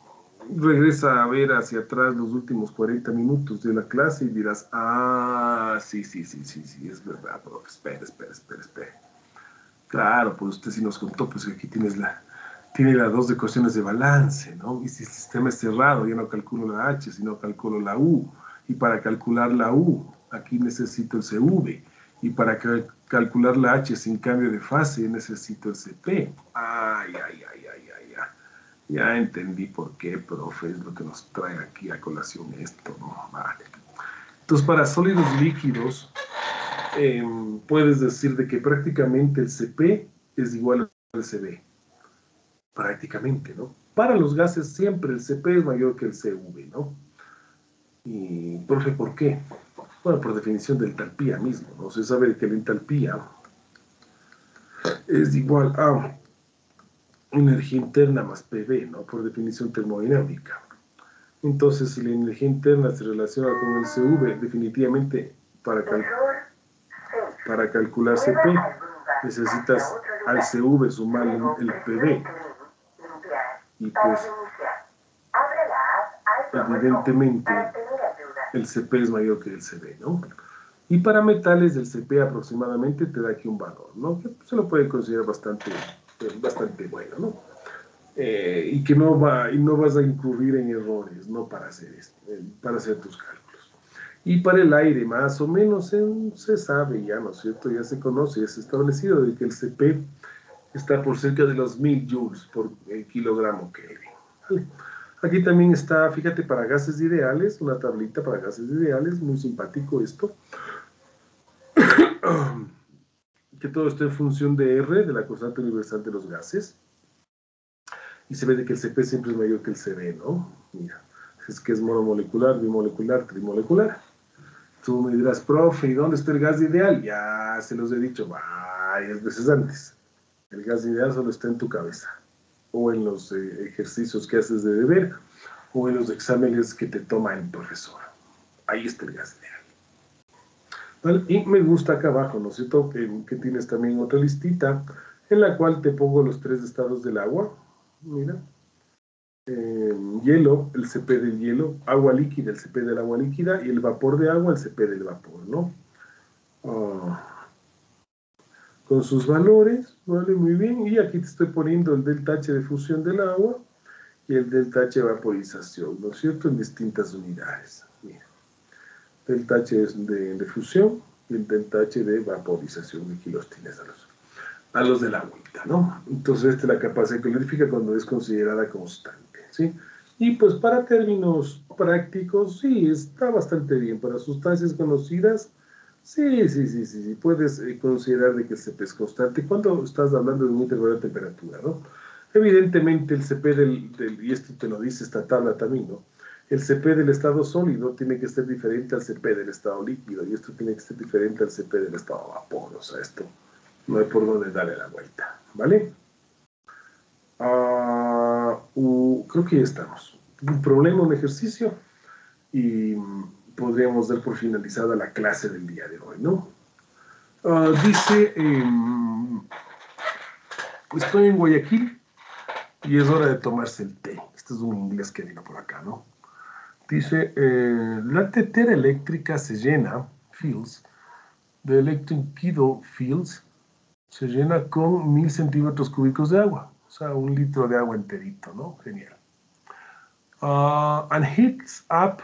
regresa a ver hacia atrás los últimos cuarenta minutos de la clase y dirás, ah, sí, sí, sí, sí, sí, es verdad, profe, espera, espera, espera, espera. Claro, pues usted sí nos contó, pues que aquí tienes la, tiene las dos ecuaciones de balance, ¿no? Y si el sistema es cerrado, ya no calculo la H, sino calculo la U. Y para calcular la U, aquí necesito el C V. Y para cal calcular la H sin cambio de fase, necesito el C P. Ay, ay, ay, ay, ay, ay. Ya entendí por qué, profe, es lo que nos trae aquí a colación esto, ¿no? Vale. Entonces, para sólidos líquidos, eh, puedes decir de que prácticamente el C P es igual al C V. Prácticamente, ¿no? Para los gases siempre el C P es mayor que el C V, ¿no? Y, profe, ¿por qué? Bueno, por definición de entalpía mismo, ¿no? Se sabe que la entalpía es igual a energía interna más P V, ¿no? Por definición termodinámica. Entonces, si la energía interna se relaciona con el C V, definitivamente para, cal para calcular C P necesitas al C V sumarle el P V. Y pues, evidentemente, el C P es mayor que el C V, ¿no? Y para metales, el C P aproximadamente te da aquí un valor, ¿no? Que se lo puede considerar bastante, bastante bueno, ¿no? Eh, y que no, va, y no vas a incurrir en errores, ¿no? Para hacer, esto, eh, para hacer tus cálculos. Y para el aire, más o menos se, se sabe ya, ¿no es cierto? Ya se conoce, ya se ha establecido de que el C P está por cerca de los mil joules por eh, kilogramo Kelvin. ¿Vale? Aquí también está, fíjate, para gases ideales, una tablita para gases ideales, muy simpático esto. Que todo esto en función de R, de la constante universal de los gases. Y se ve de que el C P siempre es mayor que el C V, ¿no? Mira, es que es monomolecular, bimolecular, trimolecular. Tú me dirás, profe, ¿y dónde está el gas ideal? Ya se los he dicho varias veces antes. El gas ideal solo está en tu cabeza, o en los eh, ejercicios que haces de deber, o en los exámenes que te toma el profesor. Ahí está el gas ideal. ¿Vale? Y me gusta acá abajo, ¿no es cierto? Que, que tienes también otra listita en la cual te pongo los tres estados del agua. Mira. Eh, hielo, el C P del hielo, agua líquida, el C P del agua líquida, y el vapor de agua, el C P del vapor, ¿no? Uh, con sus valores, ¿vale? Muy bien, y aquí te estoy poniendo el delta H de fusión del agua y el delta H de vaporización, ¿no es cierto? En distintas unidades. Mira. Delta H es de, de fusión y el delta H de vaporización, aquí los tienes a los, a los de la agüita, ¿no? Entonces, esta es la capacidad calorífica cuando es considerada constante, ¿sí? Y pues para términos prácticos, sí, está bastante bien. Para sustancias conocidas, sí, sí, sí, sí, sí. Puedes eh, considerar de que el C P es constante cuando estás hablando de un intervalo de temperatura, ¿no? Evidentemente el C P del, del, y esto te lo dice esta tabla también, ¿no? El C P del estado sólido tiene que ser diferente al C P del estado líquido, y esto tiene que ser diferente al C P del estado vapor, o sea, esto no hay por dónde darle la vuelta, ¿vale? Uh, uh, creo que ya estamos. Un problema, un ejercicio, y podríamos dar por finalizada la clase del día de hoy, ¿no? Uh, dice, eh, estoy en Guayaquil y es hora de tomarse el té. Este es un inglés que digo por acá, ¿no? Dice, eh, la tetera eléctrica se llena, fills, de electric kettle fills, se llena con mil centímetros cúbicos de agua. O sea, un litro de agua enterito, ¿no? Genial. Uh, and heats up,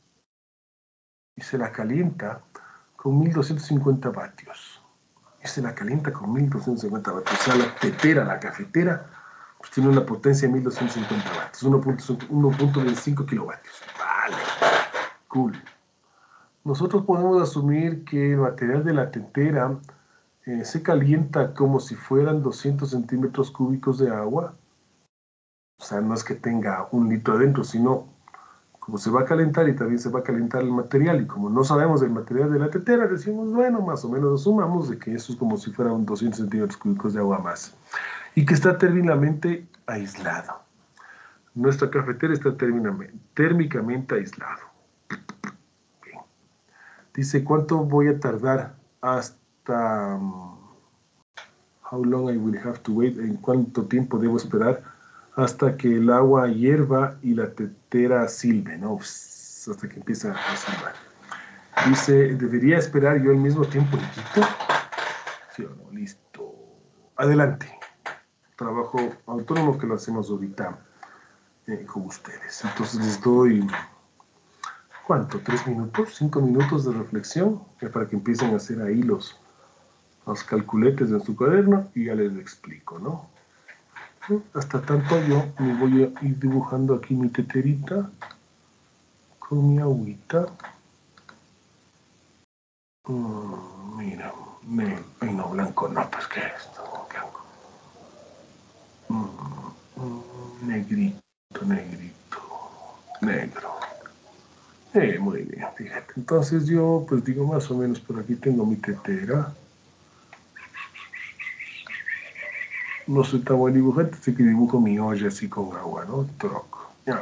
y se la calienta con mil doscientos cincuenta vatios. Y se la calienta con mil doscientos cincuenta vatios. O sea, la tetera, la cafetera, pues tiene una potencia de mil doscientos cincuenta vatios, uno punto veinticinco kilovatios. Vale, cool. Nosotros podemos asumir que el material de la tetera eh, se calienta como si fueran doscientos centímetros cúbicos de agua. O sea, no es que tenga un litro adentro, sino como se va a calentar y también se va a calentar el material, y como no sabemos del material de la tetera, decimos, bueno, más o menos asumamos de que eso es como si fueran doscientos centímetros cúbicos de agua más, y que está térmicamente aislado. Nuestra cafetera está térmicamente aislado. Bien. Dice, ¿cuánto voy a tardar hasta... Um, how long I will have to wait, en cuánto tiempo debo esperar hasta que el agua hierva y la tetera silbe, ¿no? Pss, hasta que empieza a silbar. Dice, ¿debería esperar yo el mismo tiempo en Quito? ¿Sí o no? Listo. Adelante. Trabajo autónomo que lo hacemos ahorita eh, con ustedes. Entonces les doy, ¿cuánto? ¿Tres minutos? ¿Cinco minutos de reflexión? Eh, para que empiecen a hacer ahí los, los calculetes en su cuaderno y ya les explico, ¿no? Hasta tanto yo me voy a ir dibujando aquí mi teterita con mi agüita. Mm, mira, negro. Ay, no, blanco no, pues ¿qué es esto? Blanco. Mm, mm, negrito, negrito, negro. Eh, muy bien, fíjate. Entonces yo, pues digo, más o menos por aquí tengo mi tetera. No soy tan buen dibujante, así que dibujo mi olla así con agua, ¿no? Troco. Ya.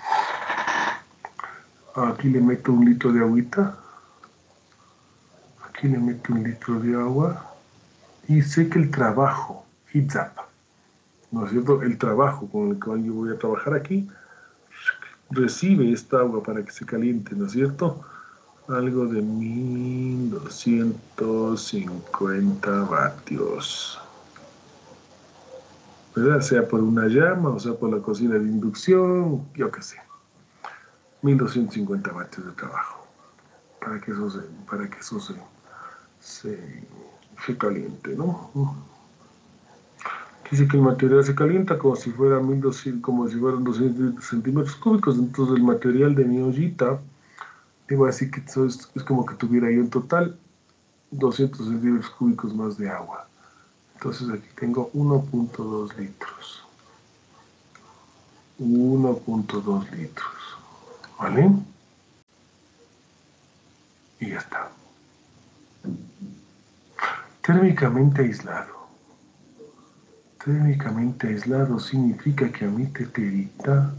Aquí le meto un litro de agüita. Aquí le meto un litro de agua. Y sé que el trabajo, heats up, ¿no es cierto? El trabajo con el cual yo voy a trabajar aquí, recibe esta agua para que se caliente, ¿no es cierto? Algo de mil doscientos cincuenta vatios. ¿Verdad? Sea por una llama, o sea por la cocina de inducción, yo qué sé. mil doscientos cincuenta vatios de trabajo. Para que eso se, para que eso se, se, se caliente, ¿no? Dice que el material se calienta como si fuera mil doscientos, como si fueran doscientos centímetros cúbicos. Entonces el material de mi ollita, te voy a decir que eso es, es como que tuviera yo en total doscientos centímetros cúbicos más de agua. Entonces aquí tengo uno punto dos litros. uno punto dos litros. ¿Vale? Y ya está. Térmicamente aislado. Térmicamente aislado significa que a mi teterita,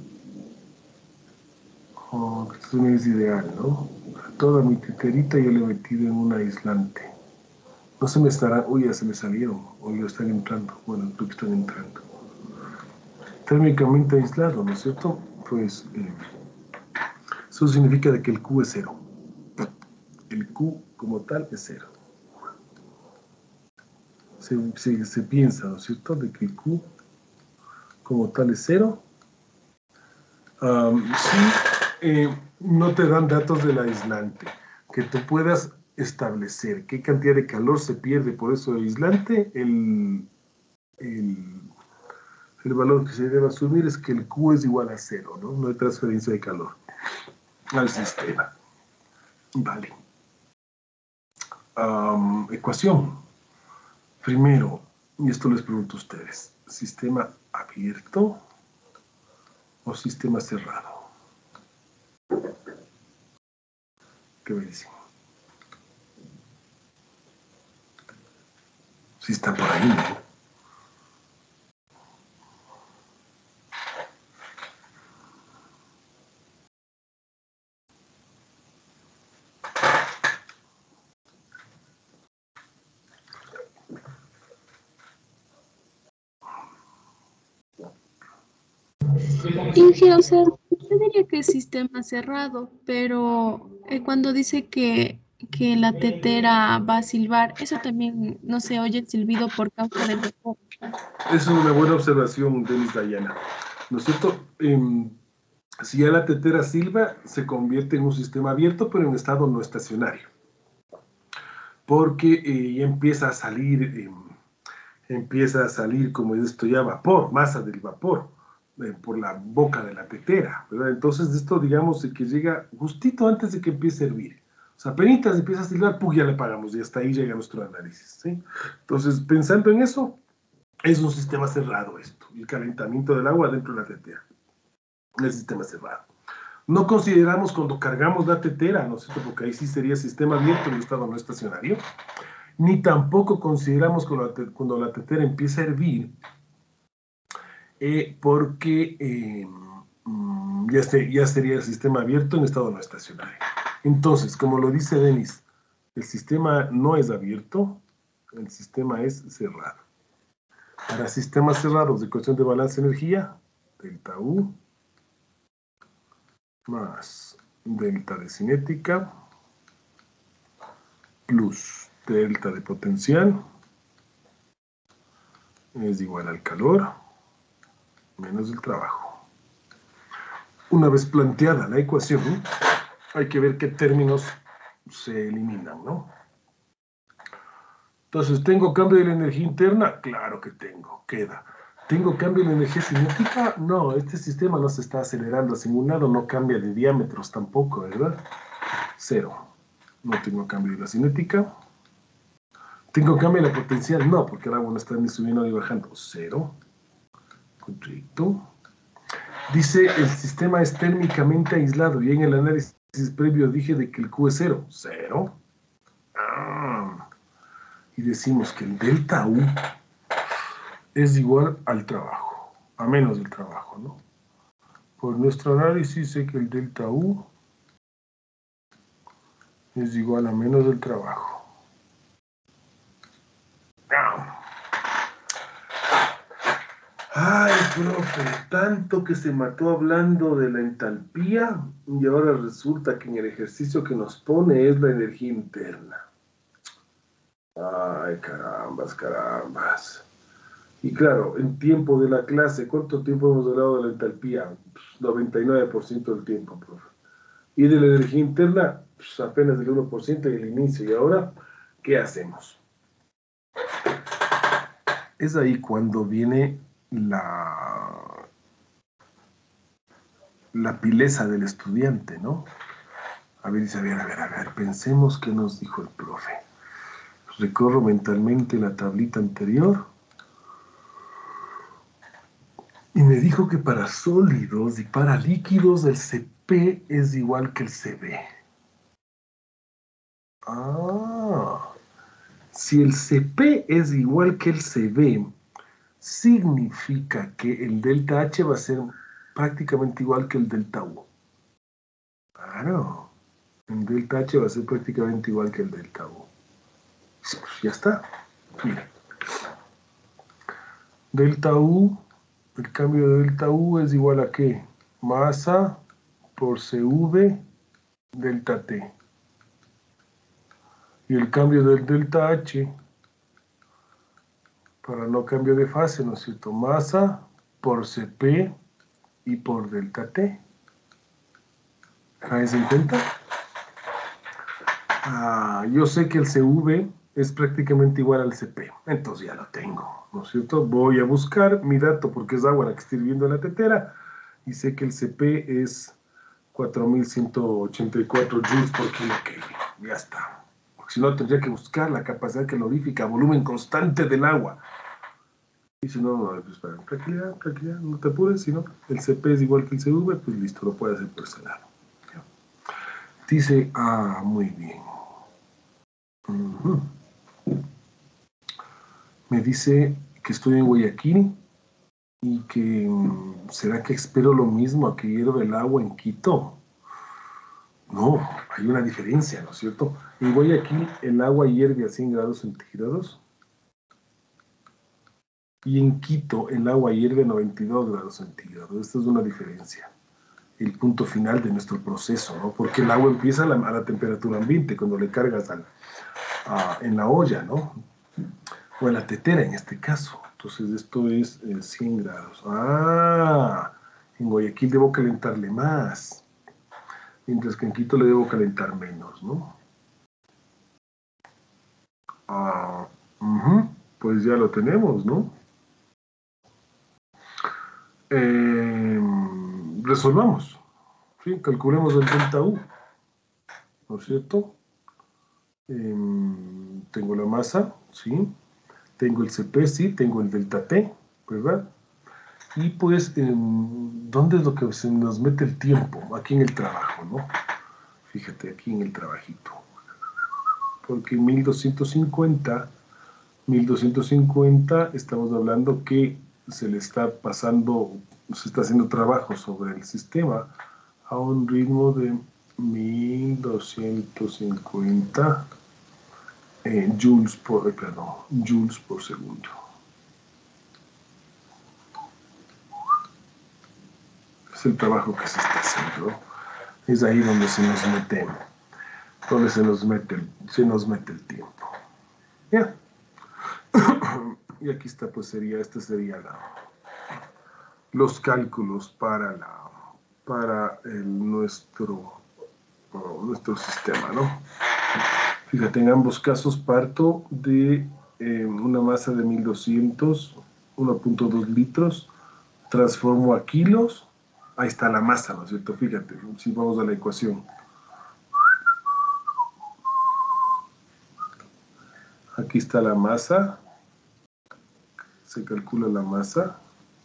oh, esto no es ideal, ¿no? A toda mi teterita yo le he metido en un aislante. No se me estarán, uy, ya se me salieron, o ya están entrando. Bueno, creo que están entrando. Térmicamente aislado, ¿no es cierto? Pues eh, eso significa de que el Q es cero. El Q como tal es cero. Se, se, se piensa, ¿no es cierto?, de que el Q como tal es cero. Um, si eh, no te dan datos del aislante, que tú puedas establecer qué cantidad de calor se pierde por eso del aislante, el, el, el valor que se debe asumir es que el Q es igual a cero, ¿no? No hay transferencia de calor al sistema. Vale. Um, ecuación. Primero, y esto les pregunto a ustedes, ¿sistema abierto o sistema cerrado? ¿Qué me dicen? Si está por ahí, ¿no? Inge, o sea, yo diría que es sistema cerrado, pero eh, cuando dice que, que la tetera va a silbar, eso también no se oye el silbido por causa del vapor. Es una buena observación, Denis Dayana. ¿No es cierto? Eh, si ya la tetera silba, se convierte en un sistema abierto, pero en estado no estacionario. Porque eh, ya empieza a salir, eh, empieza a salir, como esto ya, vapor, masa del vapor, eh, por la boca de la tetera, ¿verdad? Entonces, esto, digamos, que llega justito antes de que empiece a hervir. O sea, apenas empieza a silbar, ¡pum!, ya le pagamos, y hasta ahí llega nuestro análisis, ¿sí? Entonces, pensando en eso, es un sistema cerrado esto, el calentamiento del agua dentro de la tetera. El sistema cerrado. No consideramos cuando cargamos la tetera, ¿no es cierto?, porque ahí sí sería sistema abierto en estado no estacionario, ni tampoco consideramos cuando la, cuando la tetera empieza a hervir, eh, porque eh, ya, se, ya sería el sistema abierto en estado no estacionario. Entonces, como lo dice Denis, el sistema no es abierto, el sistema es cerrado. Para sistemas cerrados de ecuación de balance de energía, delta U más delta de cinética plus delta de potencial es igual al calor menos el trabajo. Una vez planteada la ecuación, hay que ver qué términos se eliminan, ¿no? Entonces, ¿tengo cambio de la energía interna? Claro que tengo, queda. ¿Tengo cambio de la energía cinética? No, este sistema no se está acelerando hacia ningún lado, no cambia de diámetros tampoco, ¿verdad? Cero. No tengo cambio de la cinética. ¿Tengo cambio de la potencial? No, porque el agua no está ni subiendo ni bajando. Cero. Correcto. Dice, el sistema es térmicamente aislado y en el análisis previo dije de que el Q es cero. Cero. Ah. Y decimos que el delta U es igual al trabajo, a menos del trabajo, ¿no? Por nuestro análisis sé que el delta U es igual a menos del trabajo. Ay, profe, tanto que se mató hablando de la entalpía y ahora resulta que en el ejercicio que nos pone es la energía interna. Ay, carambas, carambas. Y claro, en tiempo de la clase, ¿cuánto tiempo hemos hablado de la entalpía? Pues noventa y nueve por ciento del tiempo, profe. Y de la energía interna, pues apenas el uno por ciento en el inicio. Y ahora, ¿qué hacemos? Es ahí cuando viene la, la pileza del estudiante, ¿no? A ver, dice, a ver, a ver, a ver, pensemos qué nos dijo el profe. Recorro mentalmente la tablita anterior. Y me dijo que para sólidos y para líquidos el C P es igual que el C B. Ah, si el C P es igual que el C B, significa que el delta H va a ser prácticamente igual que el delta U. Claro, el delta H va a ser prácticamente igual que el delta U. Pues ya está. Mira. Delta U, el cambio de delta U es igual a ¿qué? Masa por C V delta T. Y el cambio del delta H, para no cambio de fase, ¿no es cierto? Masa por C P y por delta T. ¿Caes en cuenta? Ah, yo sé que el C V es prácticamente igual al C P, entonces ya lo tengo, ¿no es cierto? Voy a buscar mi dato porque es agua la que estoy viendo en la tetera y sé que el C P es cuatro mil ciento ochenta y cuatro joules por kilo Kelvin. Ya está. Porque si no, tendría que buscar la capacidad calorífica, volumen constante del agua. Y si no, no, pues para tranquilidad, tranquilidad, no te apures, si no, el C P es igual que el C V, pues listo, lo puede hacer por ese lado. ¿Ya? Dice, ah, muy bien. Uh-huh. Me dice que estoy en Guayaquil y que ¿será que espero lo mismo a que hierva el agua en Quito? No, hay una diferencia, ¿no es cierto? En Guayaquil el agua hierve a cien grados centígrados y en Quito el agua hierve a noventa y dos grados centígrados. Esta es una diferencia. El punto final de nuestro proceso, ¿no? Porque el agua empieza a la, a la temperatura ambiente cuando le cargas al, a, en la olla, ¿no? O en la tetera en este caso. Entonces esto es eh, cien grados. Ah, en Guayaquil debo calentarle más, mientras que en Quito le debo calentar menos, ¿no? Ah, uh-huh, pues ya lo tenemos, ¿no? Eh, resolvamos, ¿sí? Calculemos el delta U, ¿no es cierto? Eh, tengo la masa, ¿sí? Tengo el C P, sí, tengo el delta T, ¿verdad? Y pues, eh, ¿dónde es lo que se nos mete el tiempo? Aquí en el trabajo, ¿no? Fíjate, aquí en el trabajito. Porque en mil doscientos cincuenta, mil doscientos cincuenta estamos hablando que se le está pasando, se está haciendo trabajo sobre el sistema a un ritmo de mil doscientos cincuenta eh, joules por, perdón, joules por segundo. Es el trabajo que se está haciendo. Es ahí donde se nos mete, donde se nos mete, se nos mete el tiempo. Ya. Y aquí está, pues sería, este sería la, los cálculos para la, para el, nuestro, uh, nuestro sistema, ¿no? Fíjate, en ambos casos parto de eh, una masa de mil doscientos, uno punto dos litros, transformo a kilos. Ahí está la masa, ¿no es cierto? Fíjate, si vamos a la ecuación. Aquí está la masa. Se calcula la masa.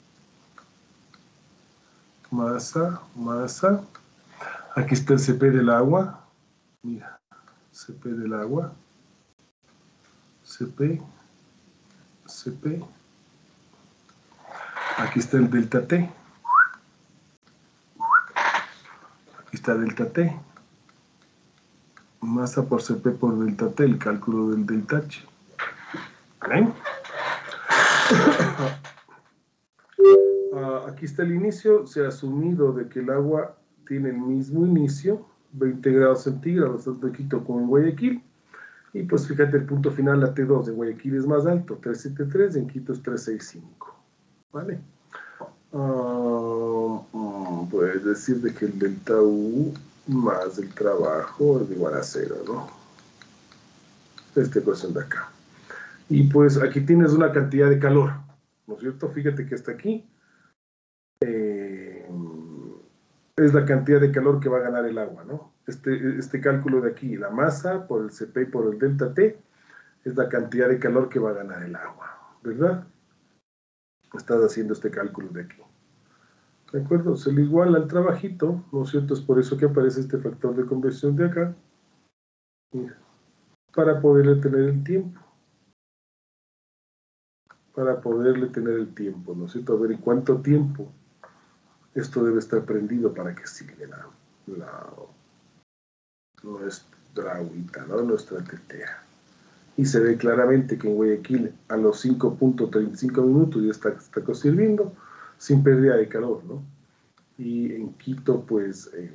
Masa, masa. Aquí está el C P del agua. Mira, C P del agua. C P. C P. Aquí está el delta T. Aquí está delta T. Masa por C P por delta T, el cálculo del delta H. ¿Ven? Uh, aquí está el inicio. Se ha asumido de que el agua tiene el mismo inicio, veinte grados centígrados, tanto en Quito como en Guayaquil. Y pues fíjate, el punto final, la T dos de Guayaquil es más alto, trescientos setenta y tres, en Quito es trescientos sesenta y cinco. ¿Vale? Uh, um, puedes decir de que el delta U más el trabajo es igual a cero, ¿no? Esta ecuación de acá. Y pues aquí tienes una cantidad de calor, ¿no es cierto? Fíjate que hasta aquí eh, es la cantidad de calor que va a ganar el agua, ¿no? Este, este cálculo de aquí, la masa por el C P y por el delta T, es la cantidad de calor que va a ganar el agua, ¿verdad? Estás haciendo este cálculo de aquí. ¿De acuerdo? Se le iguala al trabajito, ¿no es cierto? Es por eso que aparece este factor de conversión de acá. Mira, para poderle tener el tiempo. Para poderle tener el tiempo, ¿no es cierto? A ver, ¿en cuánto tiempo esto debe estar prendido para que siga la, la, nuestra agüita, ¿no? Nuestra tetera? Y se ve claramente que en Guayaquil a los cinco punto treinta y cinco minutos ya está, está sirviendo sin pérdida de calor, ¿no? Y en Quito, pues, eh,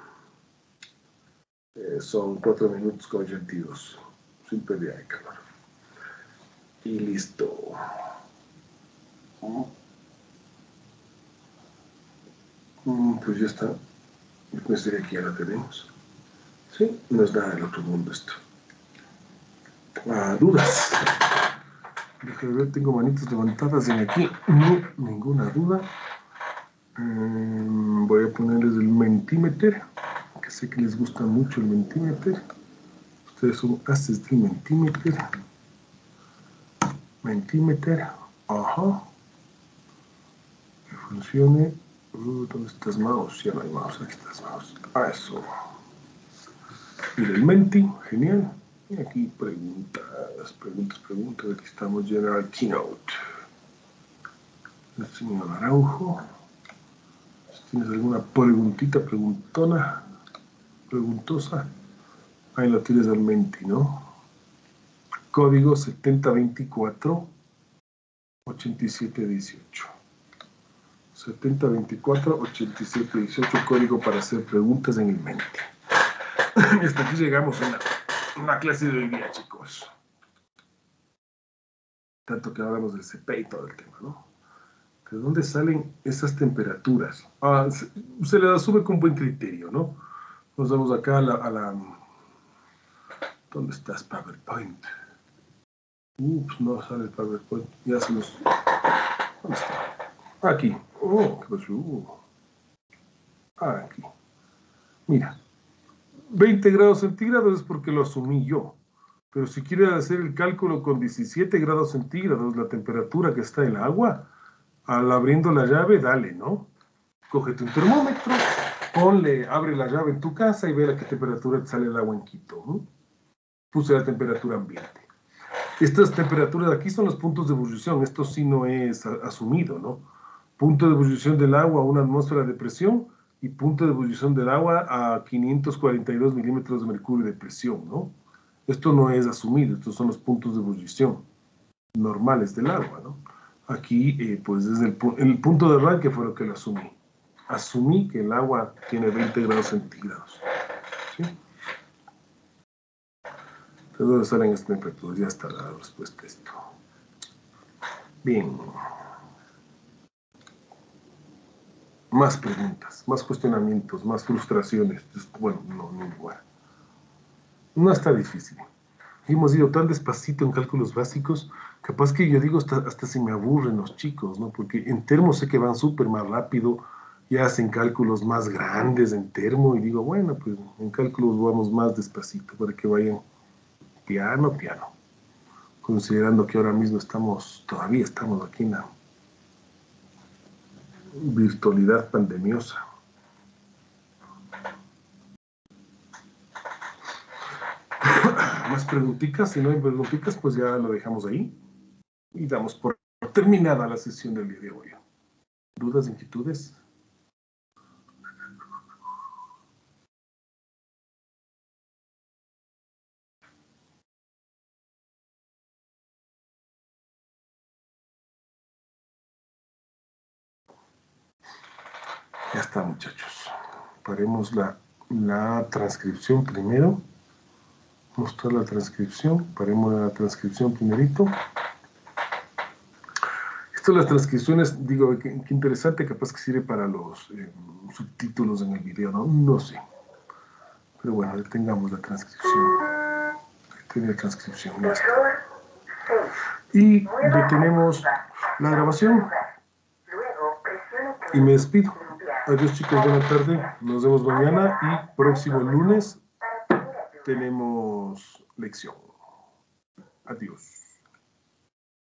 eh, son cuatro minutos con ochenta y dos, sin pérdida de calor. Y listo. Mm, pues ya está. Yo pensé que aquí ya la tenemos. Sí, no es nada del otro mundo esto. Ah, dudas. Déjame ver, tengo manitas levantadas en aquí. No, ninguna duda. Mm, voy a ponerles el Mentimeter, que sé que les gusta mucho el Mentimeter. Ustedes son haces del Mentimeter. Mentimeter. Ajá. Que funcione. Uh, ¿Dónde estás, mouse? Ya no hay mouse. Aquí estás, mouse. Ah, eso. Mira el Menti. Genial. Y aquí preguntas, preguntas, preguntas. Aquí estamos, General Keynote. El señor Araujo. Si tienes alguna preguntita, preguntona, preguntosa, ahí lo tienes al Menti, ¿no? Código setenta veinticuatro ochenta y siete dieciocho. setenta veinticuatro ochenta y siete dieciocho, código para hacer preguntas en el Menti. Y hasta aquí llegamos a una, una clase de hoy día, chicos. Tanto que hablamos del C P y todo el tema, ¿no? ¿De dónde salen esas temperaturas? Ah, se, se les asume con buen criterio, ¿no? Nos vamos acá a la, a la... ¿Dónde estás, PowerPoint? Ups, no sale el PowerPoint. Ya se nos... ¿Dónde está? Aquí. Oh, ¿qué pasó? Ah, aquí. Mira. veinte grados centígrados es porque lo asumí yo. Pero si quieres hacer el cálculo con diecisiete grados centígrados, la temperatura que está en el agua, al abriendo la llave, dale, ¿no? Cógete un termómetro, ponle, abre la llave en tu casa y ve a qué temperatura te sale el agua en Quito, ¿no? Puse la temperatura ambiente. Estas temperaturas de aquí son los puntos de ebullición. Esto sí no es asumido, ¿no? Punto de ebullición del agua a una atmósfera de presión y punto de ebullición del agua a quinientos cuarenta y dos milímetros de mercurio de presión, ¿no? Esto no es asumido. Estos son los puntos de ebullición normales del agua, ¿no? Aquí, eh, pues, desde el, el punto de arranque fue lo que lo asumí. asumí que el agua tiene veinte grados centígrados. ¿Sí? Entonces, ¿dónde salen estas temperaturas? Ya está la respuesta a esto. Bien. Más preguntas, más cuestionamientos, más frustraciones. Bueno, no, no, bueno. No está difícil. Hemos ido tan despacito en cálculos básicos, capaz que yo digo hasta, hasta se me aburren los chicos, ¿no? Porque en termo sé que van súper más rápido, ya hacen cálculos más grandes en termo, y digo, bueno, pues en cálculos vamos más despacito para que vayan piano, piano. Considerando que ahora mismo estamos, todavía estamos aquí en la virtualidad pandemiosa. Más preguntitas, si no hay preguntitas, pues ya lo dejamos ahí y damos por terminada la sesión del día de hoy. ¿Dudas, inquietudes? Ya está, muchachos. Paremos la, la transcripción primero. Mostrar la transcripción. Paremos la transcripción primerito. Esto de las transcripciones, digo, qué, qué interesante, capaz que sirve para los eh, subtítulos en el video, ¿no? No sé. Pero bueno, detengamos la transcripción. Detener la transcripción, ya está. Y detenemos la grabación. Y me despido. Adiós, chicos, buena tarde. Nos vemos mañana y próximo lunes tenemos lección. Adiós.